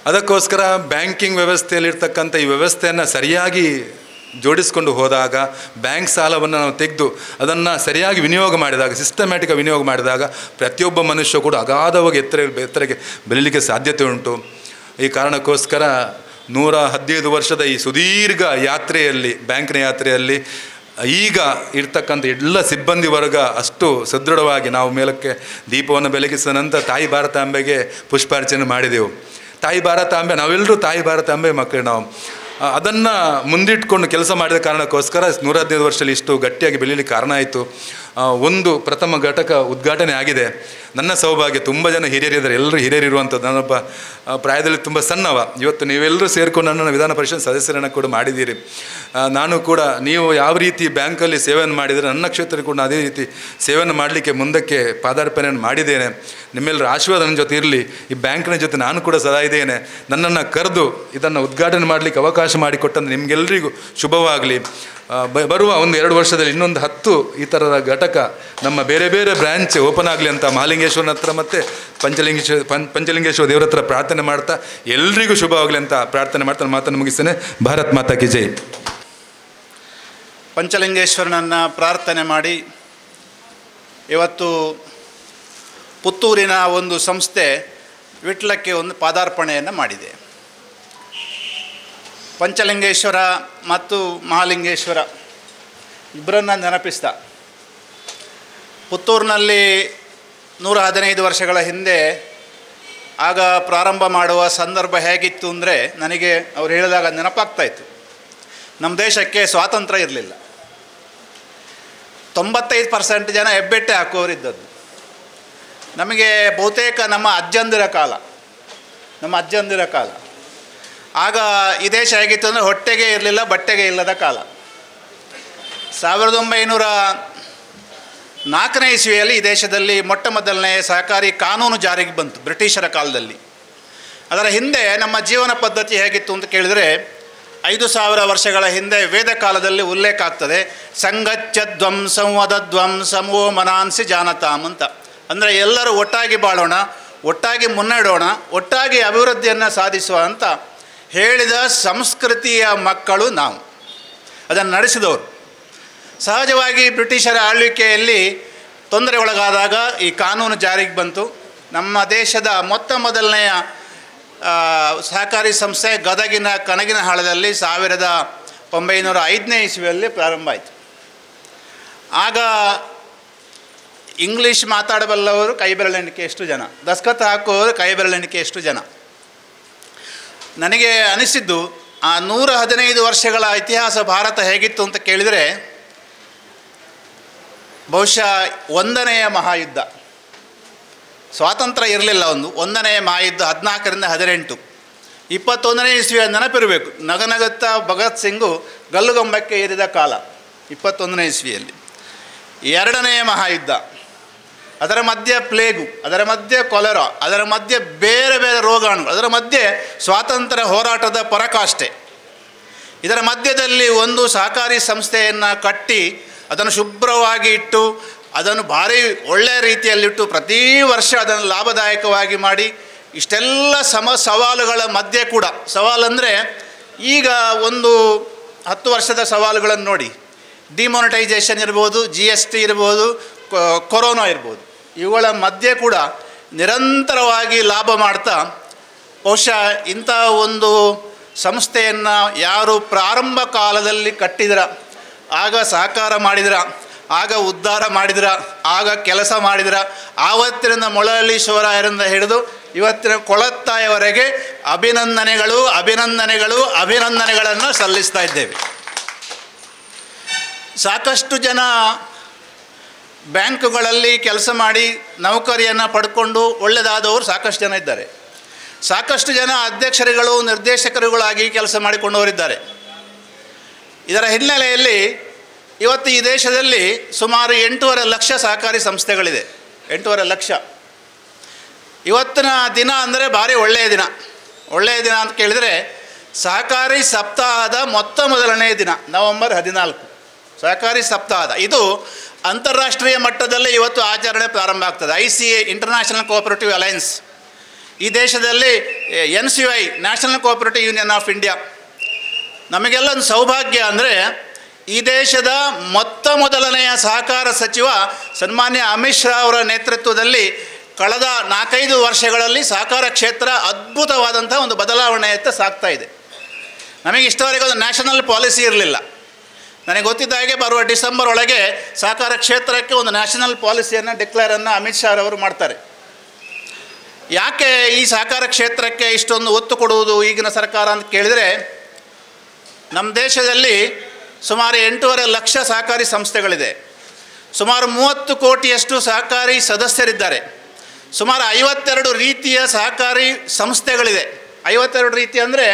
ಅದಕ್ಕೋಸ್ಕರ ಬ್ಯಾಂಕಿಂಗ್ ವ್ಯವಸ್ಥೆಯಲ್ಲಿರ್ತಕ್ಕಂಥ ಈ ವ್ಯವಸ್ಥೆಯನ್ನು ಸರಿಯಾಗಿ ಜೋಡಿಸ್ಕೊಂಡು ಹೋದಾಗ, ಬ್ಯಾಂಕ್ ಸಾಲವನ್ನು ನಾವು ತೆಗೆದು ಅದನ್ನು ಸರಿಯಾಗಿ ವಿನಿಯೋಗ ಮಾಡಿದಾಗ, ಸಿಸ್ಟಮ್ಯಾಟಿಕ್ ವಿನಿಯೋಗ ಮಾಡಿದಾಗ ಪ್ರತಿಯೊಬ್ಬ ಮನುಷ್ಯ ಕೂಡ ಅಗಾಧವಾಗಿ ಎತ್ತರ ಎತ್ತರಕ್ಕೆ ಬೆಳೀಲಿಕ್ಕೆ ಸಾಧ್ಯತೆ ಉಂಟು. ಈ ಕಾರಣಕ್ಕೋಸ್ಕರ ನೂರ ಹದಿನೈದು ವರ್ಷದ ಈ ಸುದೀರ್ಘ ಯಾತ್ರೆಯಲ್ಲಿ, ಬ್ಯಾಂಕಿನ ಯಾತ್ರೆಯಲ್ಲಿ ಈಗ ಇರ್ತಕ್ಕಂಥ ಎಲ್ಲ ಸಿಬ್ಬಂದಿ ವರ್ಗ ಅಷ್ಟು ಸದೃಢವಾಗಿ ನಾವು ಮೇಲಕ್ಕೆ ದೀಪವನ್ನು ಬೆಳಗಿಸಿದ ನಂತರ ತಾಯಿ ಭಾರತಾಂಬೆಗೆ ಪುಷ್ಪಾರ್ಚನೆ ಮಾಡಿದೆವು. ತಾಯಿ ಭಾರತಾಂಬೆ, ನಾವೆಲ್ಲರೂ ತಾಯಿ ಭಾರತಾಂಬೆ ಮಕ್ಕಳು. ನಾವು ಅದನ್ನು ಮುಂದಿಟ್ಕೊಂಡು ಕೆಲಸ ಮಾಡಿದ ಕಾರಣಕ್ಕೋಸ್ಕರ ನೂರ ಹದಿನೈದು ವರ್ಷದಲ್ಲಿ ಇಷ್ಟು ಗಟ್ಟಿಯಾಗಿ ಬೆಳೀಲಿಕ್ಕೆ ಕಾರಣ ಆಯಿತು. ಒಂದು ಪ್ರಥಮ ಘಟಕ ಉದ್ಘಾಟನೆ ಆಗಿದೆ. ನನ್ನ ಸೌಭಾಗ್ಯ, ತುಂಬ ಜನ ಹಿರಿಯರಿದ್ದಾರೆ, ಎಲ್ಲರೂ ಹಿರಿಯರಿರುವಂಥದ್ದು. ನಾನೊಬ್ಬ ಪ್ರಾಯದಲ್ಲಿ ತುಂಬ ಸಣ್ಣವ. ಇವತ್ತು ನೀವೆಲ್ಲರೂ ಸೇರಿಕೊಂಡು ನನ್ನನ್ನು ವಿಧಾನ ಪರಿಷತ್ ಸದಸ್ಯರನ್ನು ಕೂಡ ಮಾಡಿದ್ದೀರಿ. ನಾನು ಕೂಡ ನೀವು ಯಾವ ರೀತಿ ಬ್ಯಾಂಕಲ್ಲಿ ಸೇವೆಯನ್ನು ಮಾಡಿದರೆ ನನ್ನ ಕ್ಷೇತ್ರಕ್ಕೆ ಕೂಡ ಅದೇ ರೀತಿ ಸೇವೆಯನ್ನು ಮಾಡಲಿಕ್ಕೆ ಮುಂದಕ್ಕೆ ಪಾದಾರ್ಪಣೆಯನ್ನು ಮಾಡಿದ್ದೇನೆ. ನಿಮ್ಮೆಲ್ಲರ ಆಶೀರ್ವಾದ ನನ್ನ ಜೊತೆ ಇರಲಿ. ಈ ಬ್ಯಾಂಕಿನ ಜೊತೆ ನಾನು ಕೂಡ ಸದಾ ಇದ್ದೇನೆ. ನನ್ನನ್ನು ಕರೆದು ಇದನ್ನು ಉದ್ಘಾಟನೆ ಮಾಡಲಿಕ್ಕೆ ಅವಕಾಶ ಮಾಡಿಕೊಟ್ಟಂದ್ರೆ ನಿಮಗೆಲ್ಲರಿಗೂ ಶುಭವಾಗಲಿ. ಬರುವ ಒಂದು ಎರಡು ವರ್ಷದಲ್ಲಿ ಇನ್ನೊಂದು ಹತ್ತು ಈ ಥರದ ಘಟಕ ನಮ್ಮ ಬೇರೆ ಬೇರೆ ಬ್ರ್ಯಾಂಚ್ ಓಪನ್ ಆಗಲಿ ಅಂತ ಮಹಾಲಿಂಗೇಶ್ವರನ ಹತ್ರ ಮತ್ತು ಪಂಚಲಿಂಗೇಶ್ವರ ಪಂಚ ಪಂಚಲಿಂಗೇಶ್ವರ ದೇವರ ಹತ್ರ ಪ್ರಾರ್ಥನೆ ಮಾಡ್ತಾ ಎಲ್ರಿಗೂ ಶುಭವಾಗಲಿ ಅಂತ ಪ್ರಾರ್ಥನೆ ಮಾಡ್ತಾ ಮಾತನ್ನು ಮುಗಿಸ್ತೇನೆ. ಭಾರತ್ ಮಾತಾ ಕಿ ಜೈ. ಪಂಚಲಿಂಗೇಶ್ವರನನ್ನು ಪ್ರಾರ್ಥನೆ ಮಾಡಿ ಇವತ್ತು ಪುತ್ತೂರಿನ ಒಂದು ಸಂಸ್ಥೆ ವಿಟ್ಲಕ್ಕೆ ಒಂದು ಪಾದಾರ್ಪಣೆಯನ್ನು ಮಾಡಿದೆ. ಪಂಚಲಿಂಗೇಶ್ವರ ಮತ್ತು ಮಹಾಲಿಂಗೇಶ್ವರ ಇಬ್ಬರನ್ನು ನೆನಪಿಸ್ತಾ, ಪುತ್ತೂರಿನಲ್ಲಿ ನೂರ ಹದಿನೈದು ವರ್ಷಗಳ ಹಿಂದೆ ಆಗ ಪ್ರಾರಂಭ ಮಾಡುವ ಸಂದರ್ಭ ಹೇಗಿತ್ತು ಅಂದರೆ, ನನಗೆ ಅವ್ರು ಹೇಳಿದಾಗ ನೆನಪಾಗ್ತಾಯಿತ್ತು. ನಮ್ಮ ದೇಶಕ್ಕೆ ಸ್ವಾತಂತ್ರ್ಯ ಇರಲಿಲ್ಲ. ತೊಂಬತ್ತೈದು ಪರ್ಸೆಂಟ್ ಜನ ಹೆಬ್ಬೆಟ್ಟೆ ಹಾಕೋರಿದ್ದದ್ದು. ನಮಗೆ ಬಹುತೇಕ ನಮ್ಮ ಅಜ್ಜಂದಿರ ಕಾಲ ನಮ್ಮ ಅಜ್ಜಂದಿರ ಕಾಲ ಆಗ ಈ ದೇಶ ಹೇಗಿತ್ತು ಅಂದರೆ ಹೊಟ್ಟೆಗೆ ಇರಲಿಲ್ಲ, ಬಟ್ಟೆಗೆ ಇಲ್ಲದ ಕಾಲ. ಸಾವಿರದ ಒಂಬೈನೂರ ನಾಲ್ಕನೇ ಇಸ್ವಿಯಲ್ಲಿ ಈ ದೇಶದಲ್ಲಿ ಮೊಟ್ಟ ಮೊದಲನೇ ಸಹಕಾರಿ ಕಾನೂನು ಜಾರಿಗೆ ಬಂತು, ಬ್ರಿಟಿಷರ ಕಾಲದಲ್ಲಿ. ಅದರ ಹಿಂದೆ ನಮ್ಮ ಜೀವನ ಪದ್ಧತಿ ಹೇಗಿತ್ತು ಅಂತ ಕೇಳಿದರೆ, ಐದು ಸಾವಿರ ವರ್ಷಗಳ ಹಿಂದೆ ವೇದ ಕಾಲದಲ್ಲಿ ಉಲ್ಲೇಖ ಆಗ್ತದೆ, ಸಂಗಚ್ಚ ಧ್ವಂಸಂ ವದಧ್ವಂಸಮೋ ಮನಾನ್ಸಿ ಜಾನತಾಮ್ ಅಂತ. ಅಂದರೆ ಎಲ್ಲರೂ ಒಟ್ಟಾಗಿ ಬಾಳೋಣ, ಒಟ್ಟಾಗಿ ಮುನ್ನಡೆಯೋಣ, ಒಟ್ಟಾಗಿ ಅಭಿವೃದ್ಧಿಯನ್ನು ಸಾಧಿಸುವ ಅಂತ ಹೇಳಿದ ಸಂಸ್ಕೃತಿಯ ಮಕ್ಕಳು ನಾವು, ಅದನ್ನು ನಡೆಸಿದವರು. ಸಹಜವಾಗಿ ಬ್ರಿಟಿಷರ ಆಳ್ವಿಕೆಯಲ್ಲಿ ತೊಂದರೆ ಒಳಗಾದಾಗ ಈ ಕಾನೂನು ಜಾರಿಗೆ ಬಂತು. ನಮ್ಮ ದೇಶದ ಮೊತ್ತ ಮೊದಲನೆಯ ಸಹಕಾರಿ ಸಂಸ್ಥೆ ಗದಗಿನ ಕನಗಿನಹಾಳದಲ್ಲಿ ಸಾವಿರದ ಒಂಬೈನೂರ ಐದನೇ ಇಸ್ವಿಯಲ್ಲಿ ಪ್ರಾರಂಭ ಆಯಿತು. ಆಗ ಇಂಗ್ಲೀಷ್ ಮಾತಾಡಬಲ್ಲವರು ಕೈ ಬೆರಳೆಣಿಕೆ ಎಷ್ಟು ಜನ, ದಸ್ಕತ್ ಹಾಕುವವರು ಕೈ ಬೆರಳೆಣಿಕೆ ಎಷ್ಟು ಜನ. ನನಗೆ ಅನಿಸಿದ್ದು, ಆ ನೂರ ಹದಿನೈದು ವರ್ಷಗಳ ಇತಿಹಾಸ ಭಾರತ ಹೇಗಿತ್ತು ಅಂತ ಕೇಳಿದರೆ, ಬಹುಶಃ ಒಂದನೆಯ ಮಹಾಯುದ್ಧ, ಸ್ವಾತಂತ್ರ್ಯ ಇರಲಿಲ್ಲ. ಒಂದು ಒಂದನೆಯ ಮಹಾಯುದ್ಧ ಹದಿನಾಲ್ಕರಿಂದ ಹದಿನೆಂಟು ಇಪ್ಪತ್ತೊಂದನೇ ಇಸ್ವಿಯ ನೆನಪಿರಬೇಕು. ನಗನಗುತ್ತಾ ಭಗತ್ ಸಿಂಗು ಗಲ್ಲುಗಂಬಕ್ಕೆ ಏರಿದ ಕಾಲ ಇಪ್ಪತ್ತೊಂದನೇ ಇಸ್ವಿಯಲ್ಲಿ. ಎರಡನೆಯ ಮಹಾಯುದ್ಧ, ಅದರ ಮಧ್ಯೆ ಪ್ಲೇಗು, ಅದರ ಮಧ್ಯೆ ಕೊಲೆರಾ, ಅದರ ಮಧ್ಯೆ ಬೇರೆ ಬೇರೆ ರೋಗಾಣು, ಅದರ ಮಧ್ಯೆ ಸ್ವಾತಂತ್ರ್ಯ ಹೋರಾಟದ ಪರಾಕಾಷ್ಠೆ. ಇದರ ಮಧ್ಯದಲ್ಲಿ ಒಂದು ಸಹಕಾರಿ ಸಂಸ್ಥೆಯನ್ನು ಕಟ್ಟಿ ಅದನ್ನು ಶುಭ್ರವಾಗಿ ಇಟ್ಟು, ಅದನ್ನು ಭಾರಿ ಒಳ್ಳೆಯ ರೀತಿಯಲ್ಲಿಟ್ಟು ಪ್ರತಿ ವರ್ಷ ಅದನ್ನು ಲಾಭದಾಯಕವಾಗಿ ಮಾಡಿ, ಇಷ್ಟೆಲ್ಲ ಸಮ ಸವಾಲುಗಳ ಮಧ್ಯೆ ಕೂಡ, ಸವಾಲಂದರೆ ಈಗ ಒಂದು ಹತ್ತು ವರ್ಷದ ಸವಾಲುಗಳನ್ನು ನೋಡಿ, ಡಿಮಾನಿಟೈಸೇಷನ್ ಇರ್ಬೋದು, ಜಿ ಎಸ್ ಟಿ ಇರ್ಬೋದು, ಕೊರೋನಾ ಇರ್ಬೋದು, ಇವುಗಳ ಮಧ್ಯೆ ಕೂಡ ನಿರಂತರವಾಗಿ ಲಾಭ ಮಾಡ್ತಾ, ಬಹುಶಃ ಇಂಥ ಒಂದು ಸಂಸ್ಥೆಯನ್ನು ಯಾರು ಪ್ರಾರಂಭ ಕಾಲದಲ್ಲಿ ಕಟ್ಟಿದ್ರ, ಆಗ ಸಹಕಾರ ಮಾಡಿದ್ರ, ಆಗ ಉದ್ಧಾರ ಮಾಡಿದ್ರ, ಆಗ ಕೆಲಸ ಮಾಡಿದ್ರ, ಆವತ್ತಿನಿಂದ ಮೊಳಹಳ್ಳಿ ಶಿವರಾಯರಿಂದ ಹಿಡಿದು ಇವತ್ತಿನ ಕೊಳತ್ತಾಯವರೆಗೆ ಅಭಿನಂದನೆಗಳು ಅಭಿನಂದನೆಗಳು ಅಭಿನಂದನೆಗಳನ್ನು ಸಲ್ಲಿಸ್ತಾ ಇದ್ದೇವೆ. ಸಾಕಷ್ಟು ಜನ ಬ್ಯಾಂಕುಗಳಲ್ಲಿ ಕೆಲಸ ಮಾಡಿ ನೌಕರಿಯನ್ನು ಪಡ್ಕೊಂಡು ಒಳ್ಳೆಯದಾದವರು ಸಾಕಷ್ಟು ಜನ ಇದ್ದಾರೆ. ಸಾಕಷ್ಟು ಜನ ಅಧ್ಯಕ್ಷರುಗಳು ನಿರ್ದೇಶಕರುಗಳಾಗಿ ಕೆಲಸ ಮಾಡಿಕೊಂಡವರಿದ್ದಾರೆ. ಇದರ ಹಿನ್ನೆಲೆಯಲ್ಲಿ ಇವತ್ತು ಈ ದೇಶದಲ್ಲಿ ಸುಮಾರು ಎಂಟೂವರೆ ಲಕ್ಷ ಸಹಕಾರಿ ಸಂಸ್ಥೆಗಳಿದೆ. ಎಂಟೂವರೆ ಲಕ್ಷ. ಇವತ್ತಿನ ದಿನ ಅಂದರೆ ಭಾರಿ ಒಳ್ಳೆಯ ದಿನ. ಒಳ್ಳೆಯ ದಿನ ಅಂತ ಕೇಳಿದರೆ, ಸಹಕಾರಿ ಸಪ್ತಾಹದ ಮೊತ್ತ ಮೊದಲನೆಯ ದಿನ ನವಂಬರ್ ಹದಿನಾಲ್ಕು ಸಹಕಾರಿ ಸಪ್ತಾಹದ. ಇದು ಅಂತಾರಾಷ್ಟ್ರೀಯ ಮಟ್ಟದಲ್ಲೇ ಇವತ್ತು ಆಚರಣೆ ಪ್ರಾರಂಭ ಆಗ್ತದೆ. I C A, international cooperative alliance, ಈ ದೇಶದಲ್ಲಿ N C Y national cooperative union of India, ನಮಗೆಲ್ಲ ಒಂದು ಸೌಭಾಗ್ಯ ಅಂದರೆ ಈ ದೇಶದ ಮೊತ್ತ ಮೊದಲನೆಯ ಸಹಕಾರ ಸಚಿವ ಸನ್ಮಾನ್ಯ ಅಮಿತ್ ಶಾ ಅವರ ನೇತೃತ್ವದಲ್ಲಿ ಕಳೆದ ನಾಲ್ಕೈದು ವರ್ಷಗಳಲ್ಲಿ ಸಹಕಾರ ಕ್ಷೇತ್ರ ಅದ್ಭುತವಾದಂಥ ಒಂದು ಬದಲಾವಣೆಯತ್ತ ಸಾಗ್ತಾ ಇದೆ. ನಮಗೆ ಇಷ್ಟವರೆಗೆ ಒಂದು ನ್ಯಾಷನಲ್ ಪಾಲಿಸಿ ಇರಲಿಲ್ಲ. ನನಗೆ ಗೊತ್ತಿದ್ದ ಹಾಗೆ ಬರುವ ಡಿಸೆಂಬರ್ ಒಳಗೆ ಸಹಕಾರ ಕ್ಷೇತ್ರಕ್ಕೆ ಒಂದು ನ್ಯಾಷನಲ್ ಪಾಲಿಸಿಯನ್ನು ಡಿಕ್ಲೇರನ್ನು ಅಮಿತ್ ಶಾ ಅವರು ಮಾಡ್ತಾರೆ. ಯಾಕೆ ಈ ಸಹಕಾರ ಕ್ಷೇತ್ರಕ್ಕೆ ಇಷ್ಟೊಂದು ಒತ್ತು ಕೊಡುವುದು ಈಗಿನ ಸರ್ಕಾರ ಅಂತ ಕೇಳಿದರೆ, ನಮ್ಮ ದೇಶದಲ್ಲಿ ಸುಮಾರು ಎಂಟೂವರೆ ಲಕ್ಷ ಸಹಕಾರಿ ಸಂಸ್ಥೆಗಳಿದೆ. ಸುಮಾರು ಮೂವತ್ತು ಕೋಟಿಯಷ್ಟು ಸಹಕಾರಿ ಸದಸ್ಯರಿದ್ದಾರೆ. ಸುಮಾರು ಐವತ್ತೆರಡು ರೀತಿಯ ಸಹಕಾರಿ ಸಂಸ್ಥೆಗಳಿದೆ. ಐವತ್ತೆರಡು ರೀತಿ ಅಂದರೆ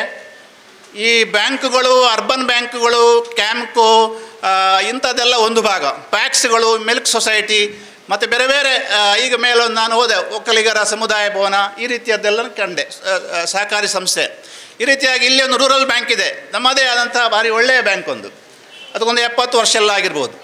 ಈ ಬ್ಯಾಂಕುಗಳು, ಅರ್ಬನ್ ಬ್ಯಾಂಕುಗಳು, ಕ್ಯಾಂಪ್ಕೋ ಇಂಥದ್ದೆಲ್ಲ ಒಂದು ಭಾಗ, ಪ್ಯಾಕ್ಸ್ಗಳು, ಮಿಲ್ಕ್ ಸೊಸೈಟಿ ಮತ್ತು ಬೇರೆ ಬೇರೆ. ಈಗ ಮೇಲೊಂದು ನಾನು ಹೋದೆ, ಒಕ್ಕಲಿಗರ ಸಮುದಾಯ ಭವನ, ಈ ರೀತಿಯದ್ದೆಲ್ಲ ಕಂಡೆ ಸಹಕಾರಿ ಸಂಸ್ಥೆ. ಈ ರೀತಿಯಾಗಿ ಇಲ್ಲಿ ಒಂದು ರೂರಲ್ ಬ್ಯಾಂಕ್ ಇದೆ, ನಮ್ಮದೇ ಆದಂಥ ಭಾರಿ ಒಳ್ಳೆಯ ಬ್ಯಾಂಕ್ ಒಂದು, ಅದಕ್ಕೊಂದು ಎಪ್ಪತ್ತು ವರ್ಷ ಎಲ್ಲ ಆಗಿರ್ಬೋದು.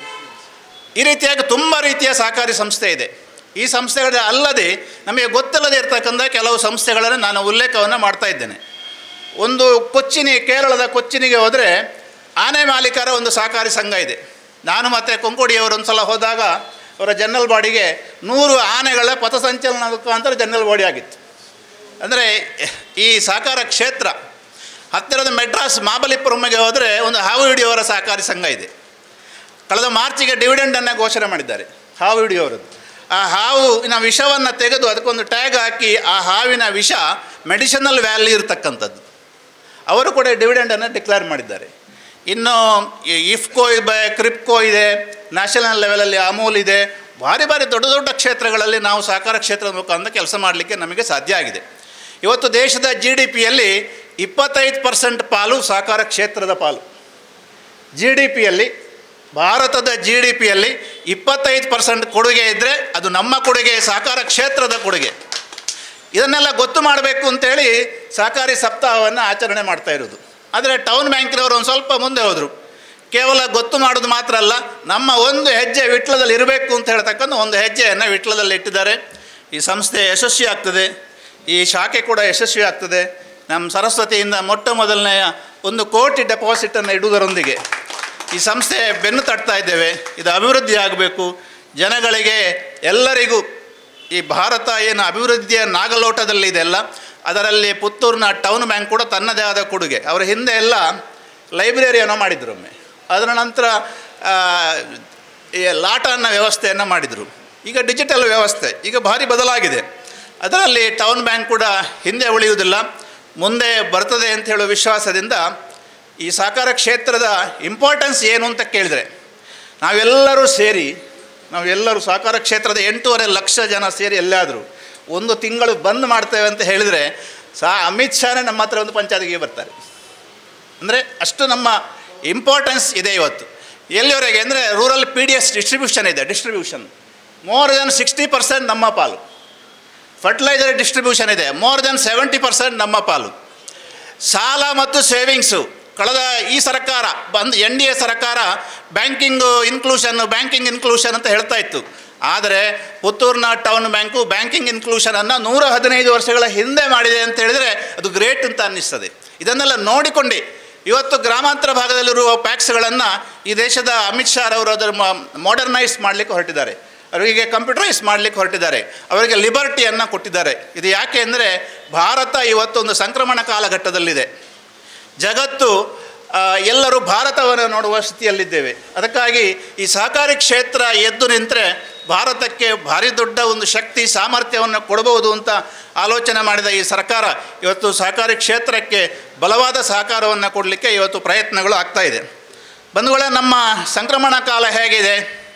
ಈ ರೀತಿಯಾಗಿ ತುಂಬ ರೀತಿಯ ಸಹಕಾರಿ ಸಂಸ್ಥೆ ಇದೆ. ಈ ಸಂಸ್ಥೆಗಳ ಅಲ್ಲದೆ ನಮಗೆ ಗೊತ್ತಿಲ್ಲದೆ ಇರತಕ್ಕಂಥ ಕೆಲವು ಸಂಸ್ಥೆಗಳನ್ನು ನಾನು ಉಲ್ಲೇಖವನ್ನು ಮಾಡ್ತಾ ಇದ್ದೇನೆ. ಒಂದು ಕೊಚ್ಚಿನಿ, ಕೇರಳದ ಕೊಚ್ಚಿನಿಗೆ ಹೋದರೆ ಆನೆ ಮಾಲೀಕರ ಒಂದು ಸಹಕಾರಿ ಸಂಘ ಇದೆ. ನಾನು ಮತ್ತು ಕೊಂಕೋಡಿಯವರು ಒಂದು ಸಲ ಹೋದಾಗ ಅವರ ಜನರಲ್ ಬಾಡಿಗೆ ನೂರು ಆನೆಗಳ ಪಥಸಂಚಲನ ಮುಖಾಂತರ ಜನರಲ್ ಬಾಡಿ ಆಗಿತ್ತು. ಅಂದರೆ ಈ ಸಹಕಾರ ಕ್ಷೇತ್ರ. ಹತ್ತಿರದ ಮೆಡ್ರಾಸ್ ಮಹಾಬಲಿಪುರಮ್ಗೆ ಹೋದರೆ ಒಂದು ಹಾವು ಹಿಡಿಯುವವರ ಸಹಕಾರಿ ಸಂಘ ಇದೆ. ಕಳೆದ ಮಾರ್ಚಿಗೆ ಡಿವಿಡೆಂಡನ್ನು ಘೋಷಣೆ ಮಾಡಿದ್ದಾರೆ ಹಾವು ಹಿಡಿಯುವವರದ್ದು. ಆ ಹಾವಿನ ವಿಷವನ್ನು ತೆಗೆದು ಅದಕ್ಕೊಂದು ಟ್ಯಾಗ್ ಹಾಕಿ ಆ ಹಾವಿನ ವಿಷ ಮೆಡಿಸಿನಲ್ ವ್ಯಾಲ್ಯೂ ಇರತಕ್ಕಂಥದ್ದು. ಅವರು ಕೂಡ ಡಿವಿಡೆಂಡನ್ನು ಡಿಕ್ಲೇರ್ ಮಾಡಿದ್ದಾರೆ. ಇನ್ನು ಇಫ್ಕೋ ಇದೆ, ಕ್ರಿಪ್ಕೋ ಇದೆ, ನ್ಯಾಷನಲ್ ಲೆವೆಲಲ್ಲಿ ಅಮೂಲ್ ಇದೆ. ಭಾರಿ ಭಾರಿ ದೊಡ್ಡ ದೊಡ್ಡ ಕ್ಷೇತ್ರಗಳಲ್ಲಿ ನಾವು ಸಹಕಾರ ಕ್ಷೇತ್ರದ ಮುಖಾಂತರ ಕೆಲಸ ಮಾಡಲಿಕ್ಕೆ ನಮಗೆ ಸಾಧ್ಯ ಆಗಿದೆ. ಇವತ್ತು ದೇಶದ ಜಿ ಡಿ ಪಿಯಲ್ಲಿ ಇಪ್ಪತ್ತೈದು ಪರ್ಸೆಂಟ್ ಪಾಲು ಸಹಕಾರ ಕ್ಷೇತ್ರದ ಪಾಲು. ಜಿ ಡಿ ಪಿಯಲ್ಲಿ, ಭಾರತದ ಜಿ ಡಿ ಪಿಯಲ್ಲಿ ಇಪ್ಪತ್ತೈದು ಪರ್ಸೆಂಟ್ ಕೊಡುಗೆ ಇದ್ದರೆ ಅದು ನಮ್ಮ ಕೊಡುಗೆ, ಸಹಕಾರ ಕ್ಷೇತ್ರದ ಕೊಡುಗೆ. ಇದನ್ನೆಲ್ಲ ಗೊತ್ತು ಮಾಡಬೇಕು ಅಂತೇಳಿ ಸಹಕಾರಿ ಸಪ್ತಾಹವನ್ನು ಆಚರಣೆ ಮಾಡ್ತಾ ಇರೋದು. ಆದರೆ ಟೌನ್ ಬ್ಯಾಂಕಿನವರು ಒಂದು ಸ್ವಲ್ಪ ಮುಂದೆ ಹೋದರು. ಕೇವಲ ಗೊತ್ತು ಮಾಡೋದು ಮಾತ್ರ ಅಲ್ಲ, ನಮ್ಮ ಒಂದು ಹೆಜ್ಜೆ ವಿಟ್ಲದಲ್ಲಿ ಇರಬೇಕು ಅಂತ ಹೇಳ್ತಕ್ಕಂಥ ಒಂದು ಹೆಜ್ಜೆಯನ್ನು ವಿಟ್ಲದಲ್ಲಿ ಇಟ್ಟಿದ್ದಾರೆ. ಈ ಸಂಸ್ಥೆ ಯಶಸ್ವಿ ಆಗ್ತದೆ, ಈ ಶಾಖೆ ಕೂಡ ಯಶಸ್ವಿ ಆಗ್ತದೆ. ನಮ್ಮ ಸರಸ್ವತಿಯಿಂದ ಮೊಟ್ಟ ಮೊದಲನೆಯ ಒಂದು ಕೋಟಿ ಡೆಪಾಸಿಟನ್ನು ಇಡುವುದರೊಂದಿಗೆ ಈ ಸಂಸ್ಥೆ ಬೆನ್ನು ತಟ್ತಾ ಇದ್ದೇವೆ. ಇದು ಅಭಿವೃದ್ಧಿ ಆಗಬೇಕು, ಜನಗಳಿಗೆ ಎಲ್ಲರಿಗೂ. ಈ ಭಾರತ ಏನು ಅಭಿವೃದ್ಧಿಯ ನಾಗಲೋಟದಲ್ಲಿದೆ ಅಲ್ಲ, ಅದರಲ್ಲಿ ಪುತ್ತೂರಿನ ಟೌನ್ ಬ್ಯಾಂಕ್ ಕೂಡ ತನ್ನದೇ ಆದ ಕೊಡುಗೆ. ಅವರ ಹಿಂದೆ ಎಲ್ಲ ಲೈಬ್ರರಿಯನ್ನು ಮಾಡಿದರು ಒಮ್ಮೆ, ಅದರ ನಂತರ ಈ ಲಾಟ ಅನ್ನೋ ವ್ಯವಸ್ಥೆಯನ್ನು ಮಾಡಿದರು. ಈಗ ಡಿಜಿಟಲ್ ವ್ಯವಸ್ಥೆ ಈಗ ಭಾರಿ ಬದಲಾಗಿದೆ. ಅದರಲ್ಲಿ ಟೌನ್ ಬ್ಯಾಂಕ್ ಕೂಡ ಹಿಂದೆ ಉಳಿಯುವುದಿಲ್ಲ, ಮುಂದೆ ಬರ್ತದೆ ಅಂತ ಹೇಳುವ ವಿಶ್ವಾಸದಿಂದ ಈ ಸಹಕಾರ ಕ್ಷೇತ್ರದ ಇಂಪಾರ್ಟೆನ್ಸ್ ಏನು ಅಂತ ಕೇಳಿದರೆ, ನಾವೆಲ್ಲರೂ ಸೇರಿ ನಾವೆಲ್ಲರೂ ಸಹಕಾರ ಕ್ಷೇತ್ರದ ಎಂಟೂವರೆ ಲಕ್ಷ ಜನ ಸೇರಿ ಎಲ್ಲಾದರೂ ಒಂದು ತಿಂಗಳು ಬಂದ್ ಮಾಡ್ತೇವೆ ಅಂತ ಹೇಳಿದರೆ ಸಹ ಅಮಿತ್ ಶಾನೇ ನಮ್ಮ ಹತ್ರ ಒಂದು ಪಂಚಾಯತಿಗೆ ಬರ್ತಾರೆ. ಅಂದರೆ ಅಷ್ಟು ನಮ್ಮ ಇಂಪಾರ್ಟೆನ್ಸ್ ಇದೆ ಇವತ್ತು. ಎಲ್ಲಿವರೆಗೆ ಅಂದರೆ rural P D S distribution ಇದೆ. Distribution more than sixty percent ನಮ್ಮ ಪಾಲು. ಫರ್ಟಿಲೈಸರ್ ಡಿಸ್ಟ್ರಿಬ್ಯೂಷನ್ ಇದೆ, ಮೋರ್ ದೆನ್ ಸೆವೆಂಟಿ ಪರ್ಸೆಂಟ್ ನಮ್ಮ ಪಾಲು. ಸಾಲ ಮತ್ತು ಸೇವಿಂಗ್ಸು ಕಳೆದ ಈ ಸರ್ಕಾರ ಬಂದು ಎನ್ ಡಿ ಎ ಸರ್ಕಾರ ಬ್ಯಾಂಕಿಂಗು ಇನ್ಕ್ಲೂಷನ್ನು ಬ್ಯಾಂಕಿಂಗ್ ಇನ್ಕ್ಲೂಷನ್ ಅಂತ ಹೇಳ್ತಾ ಇತ್ತು. ಆದರೆ ಪುತ್ತೂರಿನ ಟೌನ್ ಬ್ಯಾಂಕು ಬ್ಯಾಂಕಿಂಗ್ ಇನ್ಕ್ಲೂಷನನ್ನು ನೂರ ಹದಿನೈದು ವರ್ಷಗಳ ಹಿಂದೆ ಮಾಡಿದೆ ಅಂತ ಹೇಳಿದರೆ ಅದು ಗ್ರೇಟ್ ಅಂತ ಅನ್ನಿಸ್ತದೆ. ಇದನ್ನೆಲ್ಲ ನೋಡಿಕೊಂಡು ಇವತ್ತು ಗ್ರಾಮಾಂತರ ಭಾಗದಲ್ಲಿರುವ ಪ್ಯಾಕ್ಸ್ಗಳನ್ನು ಈ ದೇಶದ ಅಮಿತ್ ಶಾ ಅವರು ಅದರ ಮಾಡರ್ನೈಸ್ ಮಾಡಲಿಕ್ಕೆ ಹೊರಟಿದ್ದಾರೆ, ಅವರಿಗೆ ಕಂಪ್ಯೂಟರೈಸ್ ಮಾಡಲಿಕ್ಕೆ ಹೊರಟಿದ್ದಾರೆ, ಅವರಿಗೆ ಲಿಬರ್ಟಿಯನ್ನು ಕೊಟ್ಟಿದ್ದಾರೆ. ಇದು ಯಾಕೆ ಅಂದರೆ ಭಾರತ ಇವತ್ತೊಂದು ಸಂಕ್ರಮಣ ಕಾಲಘಟ್ಟದಲ್ಲಿದೆ. ಜಗತ್ತು ಎಲ್ಲರೂ ಭಾರತವನ್ನು ನೋಡುವ ಸ್ಥಿತಿಯಲ್ಲಿದ್ದೇವೆ. ಅದಕ್ಕಾಗಿ ಈ ಸಹಕಾರಿ ಕ್ಷೇತ್ರ ಎದ್ದು ನಿಂತರೆ ಭಾರತಕ್ಕೆ ಭಾರಿ ದೊಡ್ಡ ಒಂದು ಶಕ್ತಿ ಸಾಮರ್ಥ್ಯವನ್ನು ಕೊಡಬಹುದು ಅಂತ ಆಲೋಚನೆ ಮಾಡಿದ ಈ ಸರ್ಕಾರ ಇವತ್ತು ಸಹಕಾರಿ ಕ್ಷೇತ್ರಕ್ಕೆ ಬಲವಾದ ಸಹಕಾರವನ್ನು ಕೊಡಲಿಕ್ಕೆ ಇವತ್ತು ಪ್ರಯತ್ನಗಳು ಆಗ್ತಾಯಿದೆ. ಬಂಧುಗಳೇ, ನಮ್ಮ ಸಂಕ್ರಮಣ ಕಾಲ ಹೇಗಿದೆ,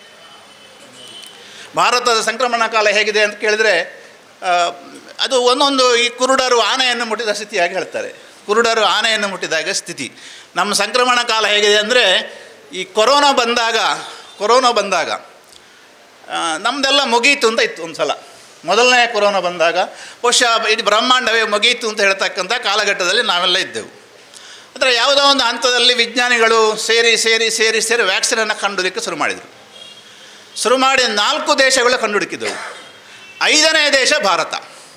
ಭಾರತದ ಸಂಕ್ರಮಣ ಕಾಲ ಹೇಗಿದೆ ಅಂತ ಕೇಳಿದರೆ ಅದು ಒಂದೊಂದು ಈ ಕುರುಡರು ಆನೆಯನ್ನು ಮುಟ್ಟಿದ ಸ್ಥಿತಿಯಾಗಿ ಹೇಳ್ತಾರೆ. ಕುರುಡರು ಆನೆಯನ್ನು ಮುಟ್ಟಿದಾಗ ಸ್ಥಿತಿ. ನಮ್ಮ ಸಂಕ್ರಮಣ ಕಾಲ ಹೇಗಿದೆ ಅಂದರೆ ಈ ಕೊರೋನಾ ಬಂದಾಗ ಕೊರೋನಾ ಬಂದಾಗ ನಮ್ಮದೆಲ್ಲ ಮುಗೀತು ಅಂತ ಇತ್ತು ಒಂದು ಸಲ. ಮೊದಲನೇ ಕೊರೋನಾ ಬಂದಾಗ ಬಹುಶಃ ಇಡೀ ಬ್ರಹ್ಮಾಂಡವೇ ಮುಗೀತು ಅಂತ ಹೇಳ್ತಕ್ಕಂಥ ಕಾಲಘಟ್ಟದಲ್ಲಿ ನಾವೆಲ್ಲ ಇದ್ದೆವು. ಆದರೆ ಯಾವುದೋ ಒಂದು ಹಂತದಲ್ಲಿ ವಿಜ್ಞಾನಿಗಳು ಸೇರಿ ಸೇರಿ ಸೇರಿ ಸೇರಿ ವ್ಯಾಕ್ಸಿನನ್ನು ಕಂಡುಹಿಡಿಯಕ್ಕೆ ಶುರು ಮಾಡಿದರು. ಶುರು ಮಾಡಿ ನಾಲ್ಕು ದೇಶಗಳು ಕಂಡುಹುಡುಕಿದವು. ಐದನೇ ದೇಶ ಭಾರತ.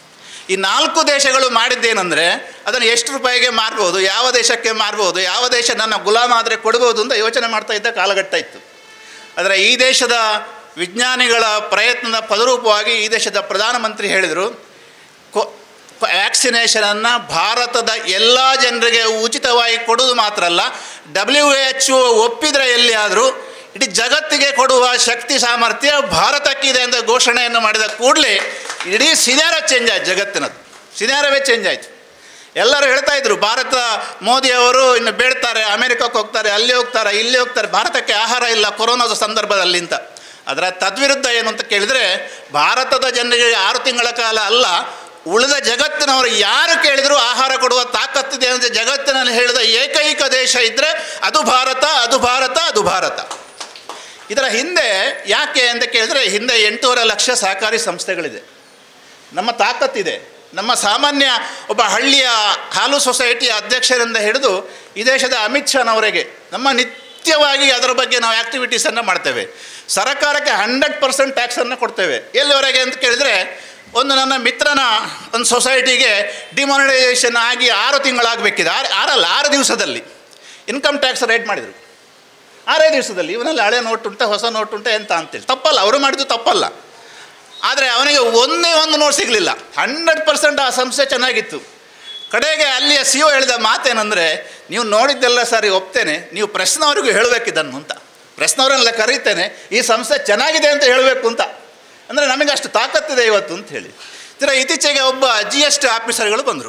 ಈ ನಾಲ್ಕು ದೇಶಗಳು ಮಾಡಿದ್ದೇನೆಂದರೆ ಅದನ್ನು ಎಷ್ಟು ರೂಪಾಯಿಗೆ ಮಾರ್ಬೋದು, ಯಾವ ದೇಶಕ್ಕೆ ಮಾರ್ಬೋದು, ಯಾವ ದೇಶ ನನ್ನ ಗುಲಾಮ ಆದರೆ ಕೊಡ್ಬೋದು ಅಂತ ಯೋಚನೆ ಮಾಡ್ತಾ ಇದ್ದ ಕಾಲಘಟ್ಟ ಇತ್ತು. ಆದರೆ ಈ ದೇಶದ ವಿಜ್ಞಾನಿಗಳ ಪ್ರಯತ್ನದ ಫಲರೂಪವಾಗಿ ಈ ದೇಶದ ಪ್ರಧಾನಮಂತ್ರಿ ಹೇಳಿದರು, ಕೊ ವ್ಯಾಕ್ಸಿನೇಷನನ್ನು ಭಾರತದ ಎಲ್ಲ ಜನರಿಗೆ ಉಚಿತವಾಗಿ ಕೊಡೋದು ಮಾತ್ರ ಅಲ್ಲ, ಡಬ್ಲ್ಯೂ ಎಚ್ ಒ ಒಪ್ಪಿದರೆ ಎಲ್ಲಿಯಾದರೂ ಇಡೀ ಜಗತ್ತಿಗೆ ಕೊಡುವ ಶಕ್ತಿ ಸಾಮರ್ಥ್ಯ ಭಾರತಕ್ಕಿದೆ ಅಂತ ಘೋಷಣೆಯನ್ನು ಮಾಡಿದ ಕೂಡಲೇ ಇಡೀ ಸಿನಾರ ಚೇಂಜ್ ಆಯಿತು, ಜಗತ್ತಿನದ್ದು ಸಿನಾರವೇ ಚೇಂಜ್ ಆಯಿತು. ಎಲ್ಲರೂ ಹೇಳ್ತಾಯಿದ್ರು ಭಾರತ ಮೋದಿಯವರು ಇನ್ನು ಬೇಡ್ತಾರೆ, ಅಮೇರಿಕಕ್ಕೆ ಹೋಗ್ತಾರೆ, ಅಲ್ಲಿ ಹೋಗ್ತಾರೆ, ಇಲ್ಲಿ ಹೋಗ್ತಾರೆ, ಭಾರತಕ್ಕೆ ಆಹಾರ ಇಲ್ಲ ಕೊರೋನಾದ ಸಂದರ್ಭದಲ್ಲಿ ಅಂತ. ಅದರ ತದ್ವಿರುದ್ಧ ಏನು ಅಂತ ಕೇಳಿದರೆ, ಭಾರತದ ಜನರಿಗೆ ಆರು ತಿಂಗಳ ಕಾಲ ಅಲ್ಲ, ಉಳಿದ ಜಗತ್ತಿನವರು ಯಾರು ಕೇಳಿದರೂ ಆಹಾರ ಕೊಡುವ ತಾಕತ್ತಿದೆ ಅಂತ ಜಗತ್ತಿನಲ್ಲಿ ಹೇಳಿದ ಏಕೈಕ ದೇಶ ಇದ್ದರೆ ಅದು ಭಾರತ, ಅದು ಭಾರತ, ಅದು ಭಾರತ. ಇದರ ಹಿಂದೆ ಯಾಕೆ ಅಂತ ಕೇಳಿದರೆ, ಹಿಂದೆ ಎಂಟೂವರೆ ಲಕ್ಷ ಸಹಕಾರಿ ಸಂಸ್ಥೆಗಳಿದೆ, ನಮ್ಮ ತಾಕತ್ತಿದೆ. ನಮ್ಮ ಸಾಮಾನ್ಯ ಒಬ್ಬ ಹಳ್ಳಿಯ ಹಾಲು ಸೊಸೈಟಿಯ ಅಧ್ಯಕ್ಷರಿಂದ ಹಿಡಿದು ಈ ದೇಶದ ಅಮಿತ್ ಶಾನವರೆಗೆ ನಮ್ಮ ನಿತ್ಯವಾಗಿ ಅದರ ಬಗ್ಗೆ ನಾವು ಆ್ಯಕ್ಟಿವಿಟೀಸನ್ನು ಮಾಡ್ತೇವೆ. ಸರ್ಕಾರಕ್ಕೆ ಹಂಡ್ರೆಡ್ ಪರ್ಸೆಂಟ್ ಟ್ಯಾಕ್ಸನ್ನು ಕೊಡ್ತೇವೆ. ಎಲ್ಲಿವರೆಗೆ ಅಂತ ಕೇಳಿದರೆ, ಒಂದು ನನ್ನ ಮಿತ್ರನ ಒಂದು ಸೊಸೈಟಿಗೆ ಡಿಮಾನಿಟೈಸೇಷನ್ ಆಗಿ ಆರು ತಿಂಗಳಾಗಬೇಕಿದೆ, ಆರು ಆರಲ್ಲ ಆರು ದಿವಸದಲ್ಲಿ ಇನ್ಕಮ್ ಟ್ಯಾಕ್ಸ್ ರೇಟ್ ಮಾಡಿದರು. ಆರೇ ದಿವಸದಲ್ಲಿ ಇವನಲ್ಲಿ ಹಳೆ ನೋಟ್ ಉಂಟು, ಹೊಸ ನೋಟ್ ಉಂಟು ಎಂತ ಅಂತೇಳಿ. ತಪ್ಪಲ್ಲ, ಅವರು ಮಾಡಿದ್ದು ತಪ್ಪಲ್ಲ. ಆದರೆ ಅವನಿಗೆ ಒಂದೇ ಒಂದು ನೋಟ್ ಸಿಗಲಿಲ್ಲ. ಹಂಡ್ರೆಡ್ ಪರ್ಸೆಂಟ್ ಆ ಸಂಸ್ಥೆ ಚೆನ್ನಾಗಿತ್ತು. ಕಡೆಗೆ ಅಲ್ಲಿಯ ಸಿ ಒ ಹೇಳಿದ ಮಾತೇನೆಂದರೆ, ನೀವು ನೋಡಿದ್ದೆಲ್ಲ ಸರಿ ಒಪ್ತೇನೆ, ನೀವು ಪ್ರೆಸ್ನವರಿಗೂ ಹೇಳಬೇಕಿದ್ದನ್ನು ಅಂತ. ಪ್ರೆಸ್ನವರನ್ನೆಲ್ಲ ಕರೀತೇನೆ, ಈ ಸಂಸ್ಥೆ ಚೆನ್ನಾಗಿದೆ ಅಂತ ಹೇಳಬೇಕು ಅಂತ. ಅಂದರೆ ನಮಗೆ ಅಷ್ಟು ತಾಕತ್ತಿದೆ ಇವತ್ತು ಅಂತ ಹೇಳಿ. ಇದರ ಇತ್ತೀಚೆಗೆ ಒಬ್ಬ ಜಿ ಎಸ್ ಟಿ ಆಫೀಸರ್ಗಳು ಬಂದರು.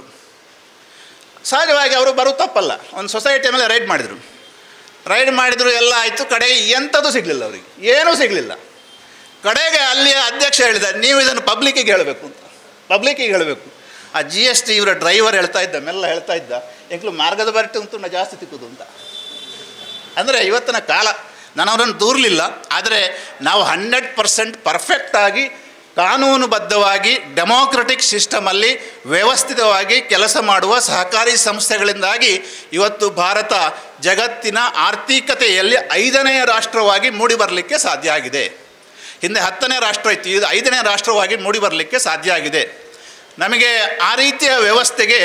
ಸಹಜವಾಗಿ ಅವರು ಬರೋದು ತಪ್ಪಲ್ಲ. ಒಂದು ಸೊಸೈಟಿಯ ಮೇಲೆ ರೈಡ್ ಮಾಡಿದರು ರೈಡ್ ಮಾಡಿದರು ಎಲ್ಲ ಆಯಿತು. ಕಡೆಗೆ ಎಂಥದ್ದು ಸಿಗಲಿಲ್ಲ, ಅವರಿಗೆ ಏನೂ ಸಿಗಲಿಲ್ಲ. ಕಡೆಗೆ ಅಲ್ಲಿಯ ಅಧ್ಯಕ್ಷ ಹೇಳಿದ, ನೀವು ಇದನ್ನು ಪಬ್ಲಿಕ್ಕಿಗೆ ಹೇಳಬೇಕು ಅಂತ. ಪಬ್ಲಿಕ್ಕಿಗೆ ಹೇಳಬೇಕು. ಆ ಜಿ ಎಸ್ ಟಿ ಇವರ ಡ್ರೈವರ್ ಹೇಳ್ತಾ ಇದ್ದ, ಮೆಲ್ಲ ಹೇಳ್ತಾ ಇದ್ದ, ಎಂಕ್ಲು ಮಾರ್ಗದ ಬರಟೆ ಅಂತೂ ನಾ ಜಾಸ್ತಿ ತಿಕ್ಕುದು ಅಂತ. ಅಂದರೆ ಇವತ್ತಿನ ಕಾಲ ನಾನು ಅವರನ್ನು ದೂರಲಿಲ್ಲ, ಆದರೆ ನಾವು ಹಂಡ್ರೆಡ್ ಪರ್ಸೆಂಟ್ ಪರ್ಫೆಕ್ಟಾಗಿ ಕಾನೂನುಬದ್ಧವಾಗಿ ಡೆಮೋಕ್ರೆಟಿಕ್ ಸಿಸ್ಟಮಲ್ಲಿ ವ್ಯವಸ್ಥಿತವಾಗಿ ಕೆಲಸ ಮಾಡುವ ಸಹಕಾರಿ ಸಂಸ್ಥೆಗಳಿಂದಾಗಿ ಇವತ್ತು ಭಾರತ ಜಗತ್ತಿನ ಆರ್ಥಿಕತೆಯಲ್ಲಿ ಐದನೆಯ ರಾಷ್ಟ್ರವಾಗಿ ಮೂಡಿಬರಲಿಕ್ಕೆ ಸಾಧ್ಯ ಆಗಿದೆ. ಹಿಂದೆ ಹತ್ತನೇ ರಾಷ್ಟ್ರ ಇತ್ತು, ಇದು ಐದನೇ ರಾಷ್ಟ್ರವಾಗಿ ಮೂಡಿಬರಲಿಕ್ಕೆ ಸಾಧ್ಯ ಆಗಿದೆ. ನಮಗೆ ಆ ರೀತಿಯ ವ್ಯವಸ್ಥೆಗೆ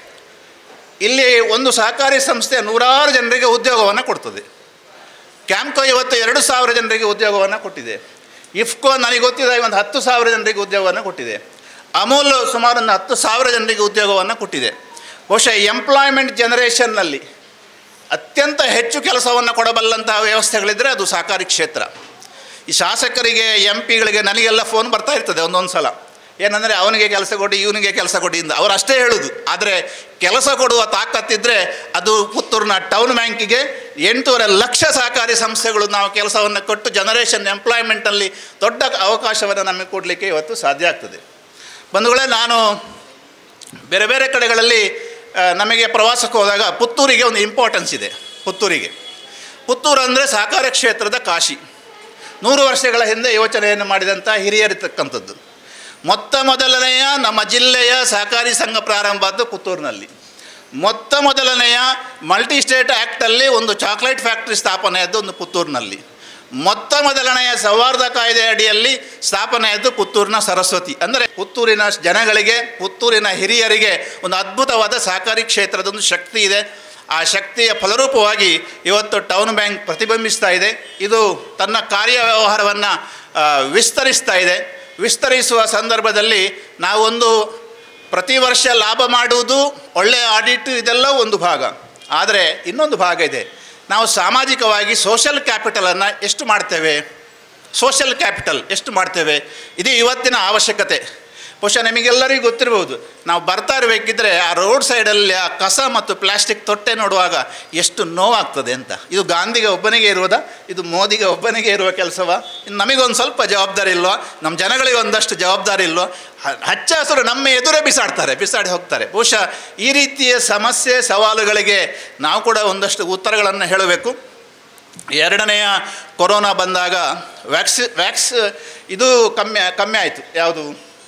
ಇಲ್ಲಿ ಒಂದು ಸಹಕಾರಿ ಸಂಸ್ಥೆ ನೂರಾರು ಜನರಿಗೆ ಉದ್ಯೋಗವನ್ನು ಕೊಡ್ತದೆ. ಕ್ಯಾಂಪ್ಕೋ ಇವತ್ತು ಎರಡು ಸಾವಿರ ಜನರಿಗೆ ಉದ್ಯೋಗವನ್ನು ಕೊಟ್ಟಿದೆ. ಇಫ್ಕೋ ನನಗೆ ಗೊತ್ತಿದ್ದಾಗಿ ಒಂದು ಹತ್ತು ಸಾವಿರ ಜನರಿಗೆ ಉದ್ಯೋಗವನ್ನು ಕೊಟ್ಟಿದೆ. ಅಮೂಲ್ ಸುಮಾರು ಒಂದು ಹತ್ತು ಸಾವಿರ ಜನರಿಗೆ ಉದ್ಯೋಗವನ್ನು ಕೊಟ್ಟಿದೆ. ಬಹುಶಃ ಎಂಪ್ಲಾಯ್ಮೆಂಟ್ ಜನರೇಷನ್ನಲ್ಲಿ ಅತ್ಯಂತ ಹೆಚ್ಚು ಕೆಲಸವನ್ನು ಕೊಡಬಲ್ಲಂತಹ ವ್ಯವಸ್ಥೆಗಳಿದ್ದರೆ ಅದು ಸಹಕಾರಿ ಕ್ಷೇತ್ರ. ಈ ಶಾಸಕರಿಗೆ, ಎಂ ಪಿಗಳಿಗೆ ನನಗೆಲ್ಲ ಫೋನ್ ಬರ್ತಾ ಇರ್ತದೆ ಒಂದೊಂದು ಸಲ. ಏನಂದರೆ ಅವನಿಗೆ ಕೆಲಸ ಕೊಡಿ, ಇವನಿಗೆ ಕೆಲಸ ಕೊಡಿ ಇಂದ ಅವರು ಅಷ್ಟೇ ಹೇಳೋದು. ಆದರೆ ಕೆಲಸ ಕೊಡುವ ತಾಕತ್ತಿದ್ದರೆ ಅದು ಪುತ್ತೂರಿನ ಟೌನ್ ಬ್ಯಾಂಕಿಗೆ ಎಂಟೂವರೆ ಲಕ್ಷ ಸಹಕಾರಿ ಸಂಸ್ಥೆಗಳು ನಾವು ಕೆಲಸವನ್ನು ಕೊಟ್ಟು ಜನರೇಷನ್ ಎಂಪ್ಲಾಯ್ಮೆಂಟಲ್ಲಿ ದೊಡ್ಡ ಅವಕಾಶವನ್ನು ನಮಗೆ ಕೊಡಲಿಕ್ಕೆ ಇವತ್ತು ಸಾಧ್ಯ ಆಗ್ತದೆ. ಬಂಧುಗಳೇ, ನಾನು ಬೇರೆ ಬೇರೆ ಕಡೆಗಳಲ್ಲಿ ನಮಗೆ ಪ್ರವಾಸಕ್ಕೆ ಹೋದಾಗ ಪುತ್ತೂರಿಗೆ ಒಂದು ಇಂಪಾರ್ಟೆನ್ಸ್ ಇದೆ. ಪುತ್ತೂರಿಗೆ ಪುತ್ತೂರು ಅಂದರೆ ಸಹಕಾರ ಕ್ಷೇತ್ರದ ಕಾಶಿ. ನೂರು ವರ್ಷಗಳ ಹಿಂದೆ ಯೋಚನೆಯನ್ನು ಮಾಡಿದಂಥ ಹಿರಿಯರಿರ್ತಕ್ಕಂಥದ್ದು. ಮೊತ್ತ ಮೊದಲನೆಯ ನಮ್ಮ ಜಿಲ್ಲೆಯ ಸಹಕಾರಿ ಸಂಘ ಪ್ರಾರಂಭ ಆದ್ದು ಪುತ್ತೂರಿನಲ್ಲಿ. ಮೊತ್ತ ಮೊದಲನೆಯ ಮಲ್ಟಿ ಸ್ಟೇಟ್ ಆ್ಯಕ್ಟಲ್ಲಿ ಒಂದು ಚಾಕ್ಲೇಟ್ ಫ್ಯಾಕ್ಟ್ರಿ ಸ್ಥಾಪನೆಯಾದ್ದು ಒಂದು ಪುತ್ತೂರಿನಲ್ಲಿ. ಮೊತ್ತ ಮೊದಲನೆಯ ಸೌಹಾರ್ದ ಕಾಯ್ದೆ ಅಡಿಯಲ್ಲಿ ಸ್ಥಾಪನೆಯಾದ್ದು ಪುತ್ತೂರಿನ ಸರಸ್ವತಿ. ಅಂದರೆ ಪುತ್ತೂರಿನ ಜನಗಳಿಗೆ, ಪುತ್ತೂರಿನ ಹಿರಿಯರಿಗೆ ಒಂದು ಅದ್ಭುತವಾದ ಸಹಕಾರಿ ಕ್ಷೇತ್ರದ ಒಂದು ಶಕ್ತಿ ಇದೆ. ಆ ಶಕ್ತಿಯ ಫಲರೂಪವಾಗಿ ಇವತ್ತು ಟೌನ್ ಬ್ಯಾಂಕ್ ಪ್ರತಿಬಿಂಬಿಸ್ತಾ ಇದೆ. ಇದು ತನ್ನ ಕಾರ್ಯವ್ಯವಹಾರವನ್ನು ವಿಸ್ತರಿಸ್ತಾ ಇದೆ. ವಿಸ್ತರಿಸುವ ಸಂದರ್ಭದಲ್ಲಿ ನಾವೊಂದು ಪ್ರತಿ ವರ್ಷ ಲಾಭ ಮಾಡುವುದು, ಒಳ್ಳೆಯ ಆಡಿಟ್, ಇದೆಲ್ಲ ಒಂದು ಭಾಗ. ಆದರೆ ಇನ್ನೊಂದು ಭಾಗ ಇದೆ. ನಾವು ಸಾಮಾಜಿಕವಾಗಿ ಸೋಷಲ್ ಕ್ಯಾಪಿಟಲನ್ನು ಎಷ್ಟು ಮಾಡ್ತೇವೆ, ಸೋಷಲ್ ಕ್ಯಾಪಿಟಲ್ ಎಷ್ಟು ಮಾಡ್ತೇವೆ, ಇದು ಇವತ್ತಿನ ಅವಶ್ಯಕತೆ. ಬಹುಶಃ ನಿಮಗೆಲ್ಲರಿಗೂ ಗೊತ್ತಿರ್ಬೋದು, ನಾವು ಬರ್ತಾ ಇರಬೇಕಿದ್ರೆ ಆ ರೋಡ್ ಸೈಡಲ್ಲಿ ಆ ಕಸ ಮತ್ತು ಪ್ಲಾಸ್ಟಿಕ್ ತೊಟ್ಟೆ ನೋಡುವಾಗ ಎಷ್ಟು ನೋವಾಗ್ತದೆ ಅಂತ. ಇದು ಗಾಂಧಿಗೆ ಒಬ್ಬನಿಗೆ ಇರುವುದಾ, ಇದು ಮೋದಿಗೆ ಒಬ್ಬನಿಗೆ ಇರುವ ಕೆಲಸವಾ? ಇನ್ನು ನಮಗೊಂದು ಸ್ವಲ್ಪ ಜವಾಬ್ದಾರಿ ಇಲ್ವಾ? ನಮ್ಮ ಜನಗಳಿಗೆ ಒಂದಷ್ಟು ಜವಾಬ್ದಾರಿ ಇಲ್ವೋ? ಹಚ್ಚ ಹಸಿರು ನಮ್ಮ ಎದುರೇ ಬಿಸಾಡ್ತಾರೆ, ಬಿಸಾಡಿ ಹೋಗ್ತಾರೆ. ಬಹುಶಃ ಈ ರೀತಿಯ ಸಮಸ್ಯೆ ಸವಾಲುಗಳಿಗೆ ನಾವು ಕೂಡ ಒಂದಷ್ಟು ಉತ್ತರಗಳನ್ನು ಹೇಳಬೇಕು. ಎರಡನೆಯ ಕೊರೋನಾ ಬಂದಾಗ ವ್ಯಾಕ್ಸಿ ವ್ಯಾಕ್ಸ್ ಇದು ಕಮ್ಮಿ ಕಮ್ಮಿ ಆಯಿತು. ಯಾವುದು?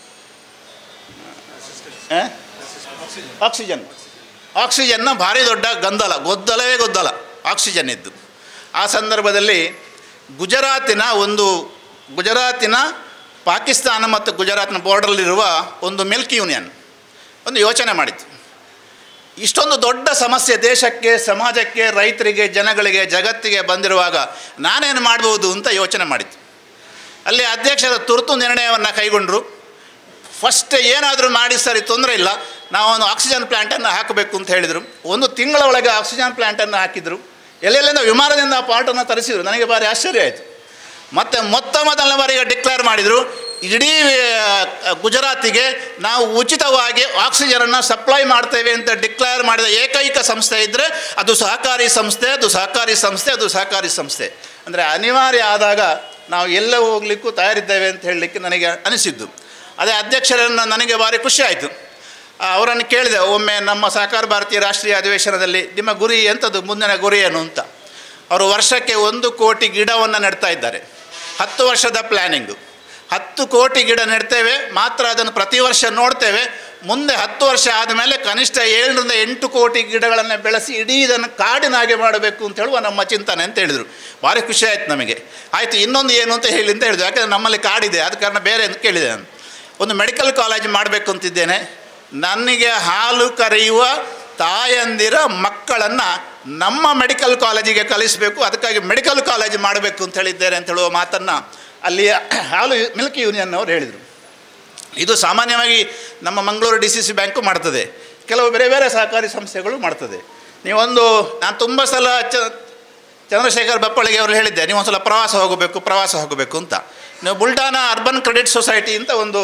ಆಕ್ಸಿಜನ್. ಆಕ್ಸಿಜನ್ನ ಭಾರಿ ದೊಡ್ಡ ಗಂದಲ, ಗೊದ್ದಲವೇ ಗೊದ್ದಲ ಆಕ್ಸಿಜನ್ ಇದ್ದು. ಆ ಸಂದರ್ಭದಲ್ಲಿ ಗುಜರಾತಿನ ಒಂದು ಗುಜರಾತಿನ ಪಾಕಿಸ್ತಾನ ಮತ್ತು ಗುಜರಾತ್ನ ಬಾರ್ಡರಲ್ಲಿರುವ ಒಂದು ಮಿಲ್ಕ್ ಯೂನಿಯನ್ ಒಂದು ಯೋಚನೆ ಮಾಡಿತ್ತು. ಇಷ್ಟೊಂದು ದೊಡ್ಡ ಸಮಸ್ಯೆ ದೇಶಕ್ಕೆ, ಸಮಾಜಕ್ಕೆ, ರೈತರಿಗೆ, ಜನಗಳಿಗೆ, ಜಗತ್ತಿಗೆ ಬಂದಿರುವಾಗ ನಾನೇನು ಮಾಡ್ಬೋದು ಅಂತ ಯೋಚನೆ ಮಾಡಿತ್ತು. ಅಲ್ಲಿ ಅಧ್ಯಕ್ಷರ ತುರ್ತು ನಿರ್ಣಯವನ್ನು ಕೈಗೊಂಡರು. ಫಸ್ಟ್ ಏನಾದರೂ ಮಾಡಿ ಸರಿ ತೊಂದರೆ ಇಲ್ಲ, ನಾವು ಒಂದು ಆಕ್ಸಿಜನ್ ಪ್ಲ್ಯಾಂಟನ್ನು ಹಾಕಬೇಕು ಅಂತ ಹೇಳಿದರು. ಒಂದು ತಿಂಗಳ ಒಳಗೆ ಆಕ್ಸಿಜನ್ ಪ್ಲ್ಯಾಂಟನ್ನು ಹಾಕಿದರು. ಎಲ್ಲೆಲ್ಲಿಂದ ವಿಮಾನದಿಂದ ಆ ಪಾರ್ಟನ್ನು ತರಿಸಿದರು. ನನಗೆ ಭಾರಿ ಆಶ್ಚರ್ಯ ಆಯಿತು. ಮತ್ತು ಮೊತ್ತ ಮೊದಲನೇ ಬಾರಿಗೆ ಡಿಕ್ಲೇರ್ ಮಾಡಿದರು, ಇಡೀ ಗುಜರಾತಿಗೆ ನಾವು ಉಚಿತವಾಗಿ ಆಕ್ಸಿಜನನ್ನು ಸಪ್ಲೈ ಮಾಡ್ತೇವೆ ಅಂತ ಡಿಕ್ಲೇರ್ ಮಾಡಿದ ಏಕೈಕ ಸಂಸ್ಥೆ ಇದ್ದರೆ ಅದು ಸಹಕಾರಿ ಸಂಸ್ಥೆ, ಅದು ಸಹಕಾರಿ ಸಂಸ್ಥೆ, ಅದು ಸಹಕಾರಿ ಸಂಸ್ಥೆ. ಅಂದರೆ ಅನಿವಾರ್ಯ ಆದಾಗ ನಾವು ಎಲ್ಲ ಹೋಗಲಿಕ್ಕೂ ತಯಾರಿದ್ದೇವೆ ಅಂತ ಹೇಳಲಿಕ್ಕೆ ನನಗೆ ಅನಿಸಿದ್ದು. ಅದೇ ಅಧ್ಯಕ್ಷರನ್ನು ನನಗೆ ಭಾರಿ ಖುಷಿ ಆಯಿತು. ಅವರನ್ನು ಕೇಳಿದೆ, ಒಮ್ಮೆ ನಮ್ಮ ಸಹಕಾರ ಭಾರತೀಯ ರಾಷ್ಟ್ರೀಯ ಅಧಿವೇಶನದಲ್ಲಿ ನಿಮ್ಮ ಗುರಿ ಎಂಥದ್ದು, ಮುಂದಿನ ಗುರಿ ಏನು ಅಂತ. ಅವರು ವರ್ಷಕ್ಕೆ ಒಂದು ಕೋಟಿ ಗಿಡವನ್ನು ನೆಡ್ತಾ ಇದ್ದಾರೆ. ಹತ್ತು ವರ್ಷದ ಪ್ಲ್ಯಾನಿಂಗು. ಹತ್ತು ಕೋಟಿ ಗಿಡ ನೆಡ್ತೇವೆ, ಮಾತ್ರ ಅದನ್ನು ಪ್ರತಿ ವರ್ಷ ನೋಡ್ತೇವೆ. ಮುಂದೆ ಹತ್ತು ವರ್ಷ ಆದಮೇಲೆ ಕನಿಷ್ಠ ಏಳರಿಂದ ಎಂಟು ಕೋಟಿ ಗಿಡಗಳನ್ನು ಬೆಳೆಸಿ ಇಡೀ ಇದನ್ನು ಕಾಡಿನಾಗೆ ಮಾಡಬೇಕು ಅಂತ ಹೇಳುವ ನಮ್ಮ ಚಿಂತನೆ ಅಂತ ಹೇಳಿದರು. ಭಾರಿ ಖುಷಿ ಆಯಿತು ನಮಗೆ. ಆಯಿತು, ಇನ್ನೊಂದು ಏನು ಅಂತ ಹೇಳಿ ಅಂತ ಹೇಳಿದ್ರು. ಯಾಕಂದರೆ ನಮ್ಮಲ್ಲಿ ಕಾಡಿದೆ, ಆದ ಕಾರಣ ಬೇರೆ ಅಂತ ಕೇಳಿದೆ ನಾನು. ಒಂದು ಮೆಡಿಕಲ್ ಕಾಲೇಜ್ ಮಾಡಬೇಕು ಅಂತಿದ್ದೇನೆ. ನನಗೆ ಹಾಲು ಕರೆಯುವ ತಾಯಂದಿರ ಮಕ್ಕಳನ್ನು ನಮ್ಮ ಮೆಡಿಕಲ್ ಕಾಲೇಜಿಗೆ ಕಲಿಸಬೇಕು, ಅದಕ್ಕಾಗಿ ಮೆಡಿಕಲ್ ಕಾಲೇಜ್ ಮಾಡಬೇಕು ಅಂತ ಹೇಳಿದ್ದೇನೆ ಅಂತ ಹೇಳುವ ಮಾತನ್ನು ಅಲ್ಲಿಯ ಹಾಲು ಮಿಲ್ಕ್ ಯೂನಿಯನ್ನವರು ಹೇಳಿದರು. ಇದು ಸಾಮಾನ್ಯವಾಗಿ ನಮ್ಮ Mangaluru D C C bank ಮಾಡ್ತದೆ, ಕೆಲವು ಬೇರೆ ಬೇರೆ ಸಹಕಾರಿ ಸಂಸ್ಥೆಗಳು ಮಾಡ್ತದೆ. ನೀವೊಂದು, ನಾನು ತುಂಬ ಸಲ ಚ ಚಂದ್ರಶೇಖರ್ ಬಪ್ಪಳಿಗೆ ಅವರು ಹೇಳಿದ್ದೆ, ನೀವೊಂದು ಸಲ ಪ್ರವಾಸ ಹೋಗಬೇಕು ಪ್ರವಾಸ ಹೋಗಬೇಕು ಅಂತ. ನೀವು ಬುಲ್ಡಾನಾ ಅರ್ಬನ್ ಕ್ರೆಡಿಟ್ ಸೊಸೈಟಿ ಅಂತ ಒಂದು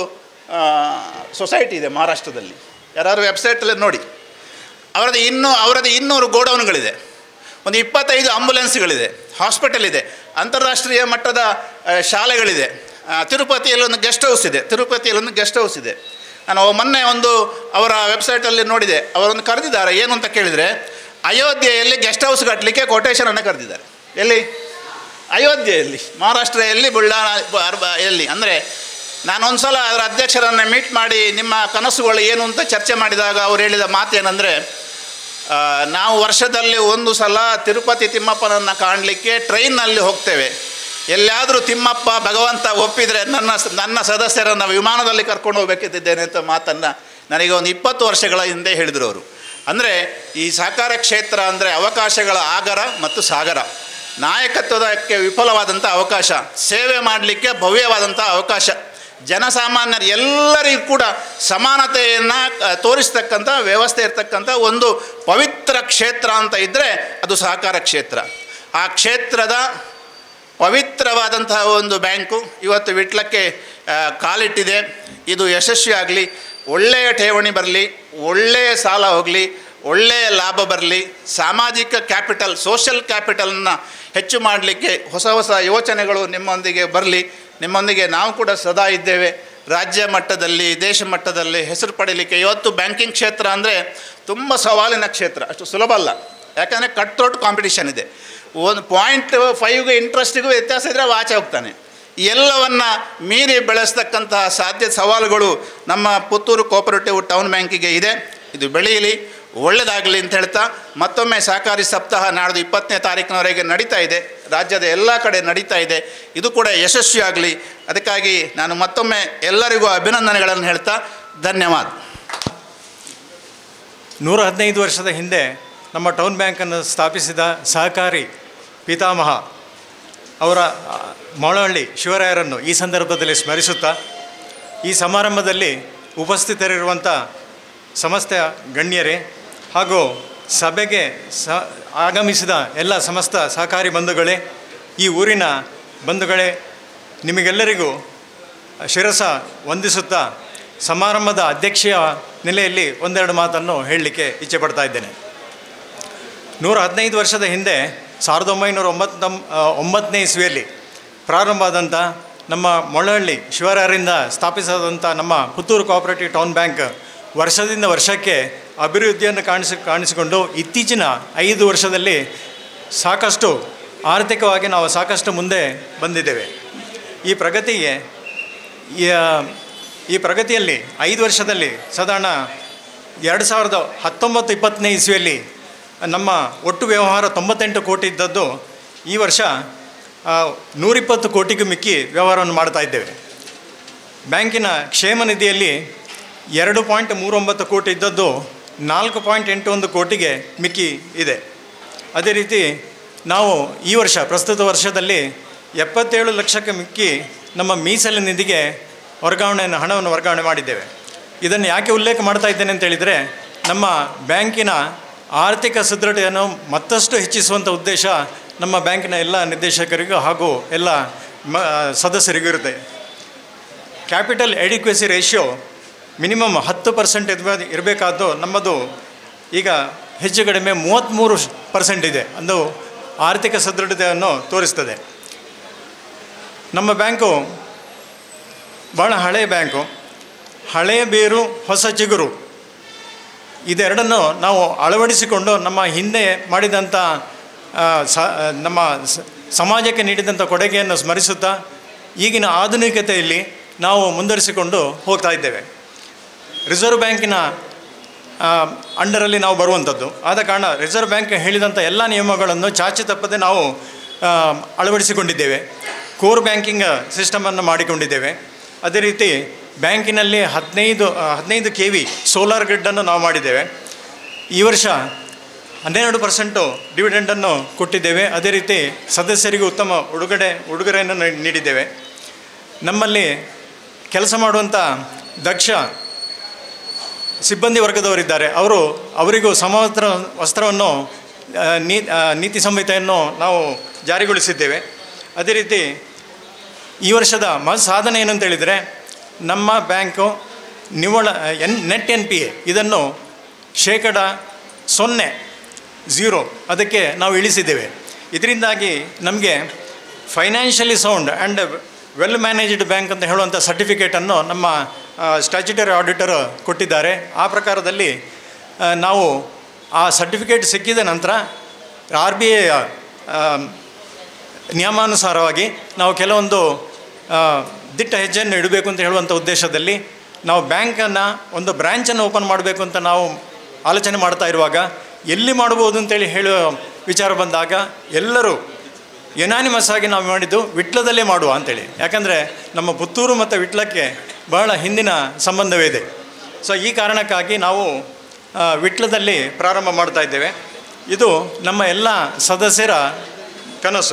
ಸೊಸೈಟಿ ಇದೆ ಮಹಾರಾಷ್ಟ್ರದಲ್ಲಿ, ಯಾರಾದ್ರು ವೆಬ್ಸೈಟಲ್ಲಿ ನೋಡಿ. ಅವರದ್ದು ಇನ್ನೂ ಅವರದ್ದು ಇನ್ನೂರು ಗೋಡೌನ್ಗಳಿದೆ, ಒಂದು ಇಪ್ಪತ್ತೈದು ಆಂಬುಲೆನ್ಸ್ಗಳಿದೆ, ಹಾಸ್ಪಿಟಲ್ ಇದೆ, ಅಂತಾರಾಷ್ಟ್ರೀಯ ಮಟ್ಟದ ಶಾಲೆಗಳಿದೆ. ತಿರುಪತಿಯಲ್ಲಿ ಒಂದು ಗೆಸ್ಟ್ ಹೌಸ್ ಇದೆ ತಿರುಪತಿಯಲ್ಲಿ ಒಂದು ಗೆಸ್ಟ್ ಹೌಸ್ ಇದೆ. ನಾನು ಮೊನ್ನೆ ಒಂದು ಅವರ ವೆಬ್ಸೈಟಲ್ಲಿ ನೋಡಿದೆ, ಅವರೊಂದು ಕರೆದಿದ್ದಾರೆ. ಏನು ಅಂತ ಕೇಳಿದರೆ, ಅಯೋಧ್ಯೆಯಲ್ಲಿ ಗೆಸ್ಟ್ ಹೌಸ್ ಕಟ್ಟಲಿಕ್ಕೆ ಕೊಟೇಶನನ್ನು ಕರೆದಿದ್ದಾರೆ. ಎಲ್ಲಿ? ಅಯೋಧ್ಯೆಯಲ್ಲಿ, ಮಹಾರಾಷ್ಟ್ರೆಯಲ್ಲಿ, ಬುಲ್ಡಾನಾ ಎಲ್ಲಿ ಅಂದರೆ. ನಾನೊಂದು ಸಲ ಅದರ ಅಧ್ಯಕ್ಷರನ್ನು ಮೀಟ್ ಮಾಡಿ ನಿಮ್ಮ ಕನಸುಗಳು ಏನು ಅಂತ ಚರ್ಚೆ ಮಾಡಿದಾಗ ಅವ್ರು ಹೇಳಿದ ಮಾತೇನೆಂದರೆ, ನಾವು ವರ್ಷದಲ್ಲಿ ಒಂದು ಸಲ ತಿರುಪತಿ ತಿಮ್ಮಪ್ಪನನ್ನು ಕಾಣಲಿಕ್ಕೆ ಟ್ರೈನ್ನಲ್ಲಿ ಹೋಗ್ತೇವೆ. ಎಲ್ಲಾದರೂ ತಿಮ್ಮಪ್ಪ ಭಗವಂತ ಒಪ್ಪಿದರೆ ನನ್ನ ನನ್ನ ಸದಸ್ಯರನ್ನು ವಿಮಾನದಲ್ಲಿ ಕರ್ಕೊಂಡು ಹೋಗಬೇಕಿದ್ದೇನೆ ಅಂತ ಮಾತನ್ನು ನನಗೆ ಒಂದು ಇಪ್ಪತ್ತು ವರ್ಷಗಳ ಹಿಂದೆ ಹೇಳಿದರು ಅವರು. ಅಂದರೆ ಈ ಸಹಕಾರ ಕ್ಷೇತ್ರ ಅಂದರೆ ಅವಕಾಶಗಳ ಆಗರ ಮತ್ತು ಸಾಗರ. ನಾಯಕತ್ವದಕ್ಕೆ ವಿಫಲವಾದಂಥ ಅವಕಾಶ, ಸೇವೆ ಮಾಡಲಿಕ್ಕೆ ಭವ್ಯವಾದಂಥ ಅವಕಾಶ, ಜನಸಾಮಾನ್ಯರು ಎಲ್ಲರಿಗೂ ಕೂಡ ಸಮಾನತೆಯನ್ನು ತೋರಿಸ್ತಕ್ಕಂಥ ವ್ಯವಸ್ಥೆ ಇರ್ತಕ್ಕಂಥ ಒಂದು ಪವಿತ್ರ ಕ್ಷೇತ್ರ ಅಂತ ಇದ್ದರೆ ಅದು ಸಹಕಾರ ಕ್ಷೇತ್ರ. ಆ ಕ್ಷೇತ್ರದ ಪವಿತ್ರವಾದಂತಹ ಒಂದು ಬ್ಯಾಂಕು ಇವತ್ತು ವಿಟ್ಲಕ್ಕೆ ಕಾಲಿಟ್ಟಿದೆ. ಇದು ಯಶಸ್ವಿ ಆಗಲಿ, ಒಳ್ಳೆಯ ಠೇವಣಿ ಬರಲಿ, ಒಳ್ಳೆಯ ಸಾಲ ಹೋಗಲಿ, ಒಳ್ಳೆಯ ಲಾಭ ಬರಲಿ, ಸಾಮಾಜಿಕ ಕ್ಯಾಪಿಟಲ್, ಸೋಷಲ್ ಕ್ಯಾಪಿಟಲನ್ನು ಹೆಚ್ಚು ಮಾಡಲಿಕ್ಕೆ ಹೊಸ ಹೊಸ ಯೋಚನೆಗಳು ನಿಮ್ಮೊಂದಿಗೆ ಬರಲಿ. ನಿಮ್ಮೊಂದಿಗೆ ನಾವು ಕೂಡ ಸದಾ ಇದ್ದೇವೆ. ರಾಜ್ಯ ಮಟ್ಟದಲ್ಲಿ, ದೇಶ ಮಟ್ಟದಲ್ಲಿ ಹೆಸರು ಪಡೀಲಿಕ್ಕೆ ಇವತ್ತು ಬ್ಯಾಂಕಿಂಗ್ ಕ್ಷೇತ್ರ ಅಂದರೆ ತುಂಬ ಸವಾಲಿನ ಕ್ಷೇತ್ರ, ಅಷ್ಟು ಸುಲಭ ಅಲ್ಲ. ಯಾಕಂದರೆ ಕಟ್ ಥ್ರೋಟ್ ಕಾಂಪಿಟೇಷನ್ ಇದೆ. ಒಂದು ಪಾಯಿಂಟ್ ಫೈವ್ಗೆ ಇಂಟ್ರೆಸ್ಟಿಗೂ ವ್ಯತ್ಯಾಸ ಇದ್ದರೆ ಆಚೆ ಹೋಗ್ತಾನೆ. ಎಲ್ಲವನ್ನು ಮೀರಿ ಬೆಳೆಸ್ತಕ್ಕಂತಹ ಸಾಧ್ಯ ಸವಾಲುಗಳು ನಮ್ಮ ಪುತ್ತೂರು ಕೋಆಪರೇಟಿವ್ ಟೌನ್ ಬ್ಯಾಂಕಿಗೆ ಇದೆ. ಇದು ಬೆಳೆಯಲಿ, ಒಳ್ಳೆಯದಾಗಲಿ ಅಂತ ಹೇಳ್ತಾ ಮತ್ತೊಮ್ಮೆ ಸಹಕಾರಿ ಸಪ್ತಾಹ ನಾಡ್ದು ಇಪ್ಪತ್ತನೇ ತಾರೀಕಿನವರೆಗೆ ನಡೀತಾ ಇದೆ. ರಾಜ್ಯದ ಎಲ್ಲ ಕಡೆ ನಡೀತಾ ಇದೆ. ಇದು ಕೂಡ ಯಶಸ್ವಿಯಾಗಲಿ. ಅದಕ್ಕಾಗಿ ನಾನು ಮತ್ತೊಮ್ಮೆ ಎಲ್ಲರಿಗೂ ಅಭಿನಂದನೆಗಳನ್ನು ಹೇಳ್ತಾ ಧನ್ಯವಾದ. ನೂರ ಹದಿನೈದು ವರ್ಷದ ಹಿಂದೆ ನಮ್ಮ ಟೌನ್ ಬ್ಯಾಂಕನ್ನು ಸ್ಥಾಪಿಸಿದ ಸಹಕಾರಿ ಪಿತಾಮಹ ಅವರ ಮೊಳಹಳ್ಳಿ ಶಿವರಾಯರನ್ನು ಈ ಸಂದರ್ಭದಲ್ಲಿ ಸ್ಮರಿಸುತ್ತಾ, ಈ ಸಮಾರಂಭದಲ್ಲಿ ಉಪಸ್ಥಿತರಿರುವಂಥ ಸಮಸ್ತ ಗಣ್ಯರೇ ಹಾಗೂ ಸಭೆಗೆ ಸ ಆಗಮಿಸಿದ ಎಲ್ಲ ಸಮಸ್ತ ಸಹಕಾರಿ ಬಂಧುಗಳೇ, ಈ ಊರಿನ ಬಂಧುಗಳೇ, ನಿಮಗೆಲ್ಲರಿಗೂ ಶಿರಸ ವಂದಿಸುತ್ತಾ ಸಮಾರಂಭದ ಅಧ್ಯಕ್ಷೀಯ ನೆಲೆಯಲ್ಲಿ ಒಂದೆರಡು ಮಾತನ್ನು ಹೇಳಲಿಕ್ಕೆ ಇಚ್ಛೆ ಪಡ್ತಾ ಇದ್ದೇನೆ. ನೂರ ಹದಿನೈದು ವರ್ಷದ ಹಿಂದೆ ಸಾವಿರದ ಒಂಬೈನೂರ ಒಂಬತ್ತ ಒಂಬತ್ತನೇ ಇಸ್ವಿಯಲ್ಲಿ ಪ್ರಾರಂಭ ಆದಂಥ ನಮ್ಮ ಮೊಳಹಳ್ಳಿ ಶಿವರಾಯರಿಂದ ಸ್ಥಾಪಿಸಾದಂಥ ನಮ್ಮ ಪುತ್ತೂರು ಕೋಆಪರೇಟಿವ್ ಟೌನ್ ಬ್ಯಾಂಕ್ ವರ್ಷದಿಂದ ವರ್ಷಕ್ಕೆ ಅಭಿವೃದ್ಧಿಯನ್ನು ಕಾಣಿಸಿ ಕಾಣಿಸಿಕೊಂಡು ಇತ್ತೀಚಿನ ಐದು ವರ್ಷದಲ್ಲಿ ಸಾಕಷ್ಟು ಆರ್ಥಿಕವಾಗಿ ನಾವು ಸಾಕಷ್ಟು ಮುಂದೆ ಬಂದಿದ್ದೇವೆ. ಈ ಪ್ರಗತಿಗೆ ಈ ಪ್ರಗತಿಯಲ್ಲಿ ಐದು ವರ್ಷದಲ್ಲಿ ಸಾಧಾರಣ ಎರಡು ಸಾವಿರದ ಹತ್ತೊಂಬತ್ತು ಇಪ್ಪತ್ತನೇ ಇಸ್ವಿಯಲ್ಲಿ ನಮ್ಮ ಒಟ್ಟು ವ್ಯವಹಾರ ತೊಂಬತ್ತೆಂಟು ಕೋಟಿ ಇದ್ದದ್ದು ಈ ವರ್ಷ ನೂರಿಪ್ಪತ್ತು ಕೋಟಿಗೂ ಮಿಕ್ಕಿ ವ್ಯವಹಾರವನ್ನು ಮಾಡ್ತಾ ಇದ್ದೇವೆ. ಬ್ಯಾಂಕಿನ ಕ್ಷೇಮ ನಿಧಿಯಲ್ಲಿ ಎರಡು ಪಾಯಿಂಟ್ ಮೂರೊಂಬತ್ತು ಕೋಟಿ ಇದ್ದದ್ದು ನಾಲ್ಕು ಪಾಯಿಂಟ್ ಎಂಟು ಒಂದು ಕೋಟಿಗೆ ಮಿಕ್ಕಿ ಇದೆ. ಅದೇ ರೀತಿ ನಾವು ಈ ವರ್ಷ ಪ್ರಸ್ತುತ ವರ್ಷದಲ್ಲಿ ಎಪ್ಪತ್ತೇಳು ಲಕ್ಷಕ್ಕೆ ಮಿಕ್ಕಿ ನಮ್ಮ ಮೀಸಲು ನಿಧಿಗೆ ವರ್ಗಾವಣೆಯನ್ನು ಹಣವನ್ನು ವರ್ಗಾವಣೆ ಮಾಡಿದ್ದೇವೆ. ಇದನ್ನು ಯಾಕೆ ಉಲ್ಲೇಖ ಮಾಡ್ತಾ ಇದ್ದೇನೆ ಅಂತ ಹೇಳಿದರೆ, ನಮ್ಮ ಬ್ಯಾಂಕಿನ ಆರ್ಥಿಕ ಸದೃಢತೆಯನ್ನು ಮತ್ತಷ್ಟು ಹೆಚ್ಚಿಸುವಂಥ ಉದ್ದೇಶ ನಮ್ಮ ಬ್ಯಾಂಕಿನ ಎಲ್ಲ ನಿರ್ದೇಶಕರಿಗೂ ಹಾಗೂ ಎಲ್ಲ ಮ ಸದಸ್ಯರಿಗೂ ಇರುತ್ತೆ. ಕ್ಯಾಪಿಟಲ್ ಎಡಿಕ್ವೆಸಿ ರೇಷಿಯೋ ಮಿನಿಮಮ್ ಹತ್ತು ಪರ್ಸೆಂಟ್ ಇರ್ಬೋದು ಇರಬೇಕಾದ್ದು ನಮ್ಮದು ಈಗ ಹೆಚ್ಚು ಕಡಿಮೆ ಮೂವತ್ತ್ಮೂರು ಪರ್ಸೆಂಟ್ ಇದೆ. ಅದು ಆರ್ಥಿಕ ಸದೃಢತೆಯನ್ನು ತೋರಿಸ್ತದೆ. ನಮ್ಮ ಬ್ಯಾಂಕು ಭಾಳ ಹಳೆಯ ಬ್ಯಾಂಕು. ಹಳೆಯ ಬೇರು ಹೊಸ ಚಿಗುರು ಇದೆರಡನ್ನು ನಾವು ಅಳವಡಿಸಿಕೊಂಡು ನಮ್ಮ ಹಿಂದೆ ಮಾಡಿದಂಥ ಸ ನಮ್ಮ ಸಮಾಜಕ್ಕೆ ನೀಡಿದಂಥ ಕೊಡುಗೆಯನ್ನು ಸ್ಮರಿಸುತ್ತಾ ಈಗಿನ ಆಧುನಿಕತೆಯಲ್ಲಿ ನಾವು ಮುಂದುವರಿಸಿಕೊಂಡು ಹೋಗ್ತಾ ಇದ್ದೇವೆ. ರಿಸರ್ವ್ ಬ್ಯಾಂಕಿನ ಅಂಡರಲ್ಲಿ ನಾವು ಬರುವಂಥದ್ದು ಆದ ಕಾರಣ ರಿಸರ್ವ್ ಬ್ಯಾಂಕ್ ಹೇಳಿದಂಥ ಎಲ್ಲ ನಿಯಮಗಳನ್ನು ಚಾಚು ತಪ್ಪದೆ ನಾವು ಅಳವಡಿಸಿಕೊಂಡಿದ್ದೇವೆ. ಕೋರ್ ಬ್ಯಾಂಕಿಂಗ್ ಸಿಸ್ಟಮನ್ನು ಮಾಡಿಕೊಂಡಿದ್ದೇವೆ. ಅದೇ ರೀತಿ ಬ್ಯಾಂಕಿನಲ್ಲಿ ಹದಿನೈದು ಹದಿನೈದು ಕೆ ವಿ ಸೋಲಾರ್ ಗ್ರಿಡ್ಡನ್ನು ನಾವು ಮಾಡಿದ್ದೇವೆ. ಈ ವರ್ಷ ಹನ್ನೆರಡು ಪರ್ಸೆಂಟು ಡಿವಿಡೆಂಡನ್ನು ಕೊಟ್ಟಿದ್ದೇವೆ. ಅದೇ ರೀತಿ ಸದಸ್ಯರಿಗೂ ಉತ್ತಮ ಉಡುಗೊರೆ ಉಡುಗೊರೆಯನ್ನು ನೀಡಿದ್ದೇವೆ. ನಮ್ಮಲ್ಲಿ ಕೆಲಸ ಮಾಡುವಂಥ ದಕ್ಷ ಸಿಬ್ಬಂದಿ ವರ್ಗದವರಿದ್ದಾರೆ. ಅವರು ಅವರಿಗೂ ಸಮವಸ್ತ್ರ ವಸ್ತ್ರವನ್ನು ನೀ ನೀತಿ ಸಂಹಿತೆಯನ್ನು ನಾವು ಜಾರಿಗೊಳಿಸಿದ್ದೇವೆ. ಅದೇ ರೀತಿ ಈ ವರ್ಷದ ಮಹತ್ ಸಾಧನೆ ಏನಂತ ಹೇಳಿದರೆ, ನಮ್ಮ ಬ್ಯಾಂಕು ನಿವ್ವಳ N net N P A ಇದನ್ನು ಶೇಕಡ ಸೊನ್ನೆ ಝೀರೋ ಅದಕ್ಕೆ ನಾವು ಇಳಿಸಿದ್ದೇವೆ. ಇದರಿಂದಾಗಿ ನಮಗೆ financially sound and well managed bank ಅಂತ ಹೇಳುವಂಥ ಸರ್ಟಿಫಿಕೇಟನ್ನು ನಮ್ಮ ಸ್ಟ್ಯಾಚ್ಯುಟರಿ ಆಡಿಟರ್ ಕೊಟ್ಟಿದ್ದಾರೆ. ಆ ಪ್ರಕಾರದಲ್ಲಿ ನಾವು ಆ ಸರ್ಟಿಫಿಕೇಟ್ ಸಿಕ್ಕಿದ ನಂತರ ಆರ್ ಬಿ ಐಯ ನಿಯಮಾನುಸಾರವಾಗಿ ನಾವು ಕೆಲವೊಂದು ದಿಟ್ಟ ಹೆಜ್ಜೆಯನ್ನು ಇಡಬೇಕು ಅಂತ ಹೇಳುವಂಥ ಉದ್ದೇಶದಲ್ಲಿ ನಾವು ಬ್ಯಾಂಕನ್ನು ಒಂದು ಬ್ರ್ಯಾಂಚನ್ನು ಓಪನ್ ಮಾಡಬೇಕು ಅಂತ ನಾವು ಆಲೋಚನೆ ಮಾಡ್ತಾ ಇರುವಾಗ ಎಲ್ಲಿ ಮಾಡ್ಬೋದು ಅಂತೇಳಿ ಹೇಳುವ ವಿಚಾರ ಬಂದಾಗ ಎಲ್ಲರೂ ಯುನಾನಿಮಸ್ ಆಗಿ ನಾವು ಮಾಡಿದ್ದು ವಿಟ್ಲದಲ್ಲೇ ಮಾಡುವ ಅಂಥೇಳಿ. ಯಾಕಂದರೆ ನಮ್ಮ ಪುತ್ತೂರು ಮತ್ತು ವಿಟ್ಲಕ್ಕೆ ಬಹಳ ಹಿಂದಿನ ಸಂಬಂಧವೇ ಇದೆ. ಸೊ ಈ ಕಾರಣಕ್ಕಾಗಿ ನಾವು ವಿಟ್ಲದಲ್ಲಿ ಪ್ರಾರಂಭ ಮಾಡ್ತಾ ಇದ್ದೇವೆ. ಇದು ನಮ್ಮ ಎಲ್ಲ ಸದಸ್ಯರ ಕನಸು.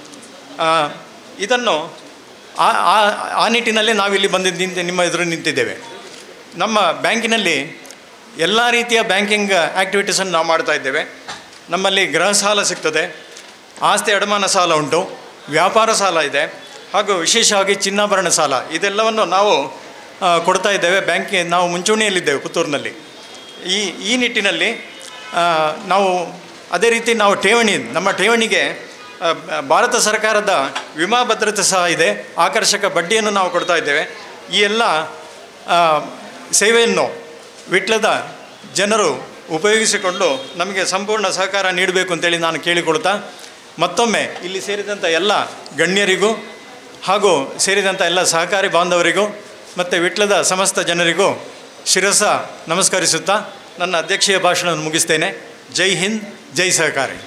ಇದನ್ನು ಆ ಆ ನಿಟ್ಟಿನಲ್ಲಿ ನಾವಿಲ್ಲಿ ಬಂದಿದ್ದು ನಿಂತು ನಿಮ್ಮ ಎದುರು ನಿಂತಿದ್ದೇವೆ. ನಮ್ಮ ಬ್ಯಾಂಕಿನಲ್ಲಿ ಎಲ್ಲ ರೀತಿಯ ಬ್ಯಾಂಕಿಂಗ್ ಆ್ಯಕ್ಟಿವಿಟೀಸನ್ನು ನಾವು ಮಾಡ್ತಾ ಇದ್ದೇವೆ. ನಮ್ಮಲ್ಲಿ ಗೃಹ ಸಾಲ ಸಿಗ್ತದೆ, ಆಸ್ತಿ ಅಡಮಾನ ಸಾಲ ಉಂಟು, ವ್ಯಾಪಾರ ಸಾಲ ಇದೆ, ಹಾಗೂ ವಿಶೇಷವಾಗಿ ಚಿನ್ನಾಭರಣ ಸಾಲ ಇದೆಲ್ಲವನ್ನು ನಾವು ಕೊಡ್ತಾ ಇದ್ದೇವೆ. ಬ್ಯಾಂಕಿಗೆ ನಾವು ಮುಂಚೂಣಿಯಲ್ಲಿದ್ದೇವೆ ಪುತ್ತೂರಿನಲ್ಲಿ. ಈ ಈ ನಿಟ್ಟಿನಲ್ಲಿ ನಾವು ಅದೇ ರೀತಿ ನಾವು ಠೇವಣಿ ನಮ್ಮ ಠೇವಣಿಗೆ ಭಾರತ ಸರ್ಕಾರದ ವಿಮಾ ಭದ್ರತೆ ಸಹ ಇದೆ. ಆಕರ್ಷಕ ಬಡ್ಡಿಯನ್ನು ನಾವು ಕೊಡ್ತಾ ಇದ್ದೇವೆ. ಈ ಎಲ್ಲ ಸೇವೆಯನ್ನು ವಿಟ್ಲದ ಜನರು ಉಪಯೋಗಿಸಿಕೊಂಡು ನಮಗೆ ಸಂಪೂರ್ಣ ಸಹಕಾರ ನೀಡಬೇಕು ಅಂತೇಳಿ ನಾನು ಕೇಳಿಕೊಳ್ತಾ, ಮತ್ತೊಮ್ಮೆ ಇಲ್ಲಿ ಸೇರಿದಂಥ ಎಲ್ಲ ಗಣ್ಯರಿಗೂ ಹಾಗೂ ಸೇರಿದಂಥ ಎಲ್ಲ ಸಹಕಾರಿ ಬಾಂಧವರಿಗೂ ಮತ್ತು ವಿಟ್ಲದ ಸಮಸ್ತ ಜನರಿಗೂ ಶಿರಸ ನಮಸ್ಕರಿಸುತ್ತಾ ನನ್ನ ಅಧ್ಯಕ್ಷೀಯ ಭಾಷಣವನ್ನು ಮುಗಿಸ್ತೇನೆ. ಜೈ ಹಿಂದ್, ಜೈ ಸಹಕಾರಿ.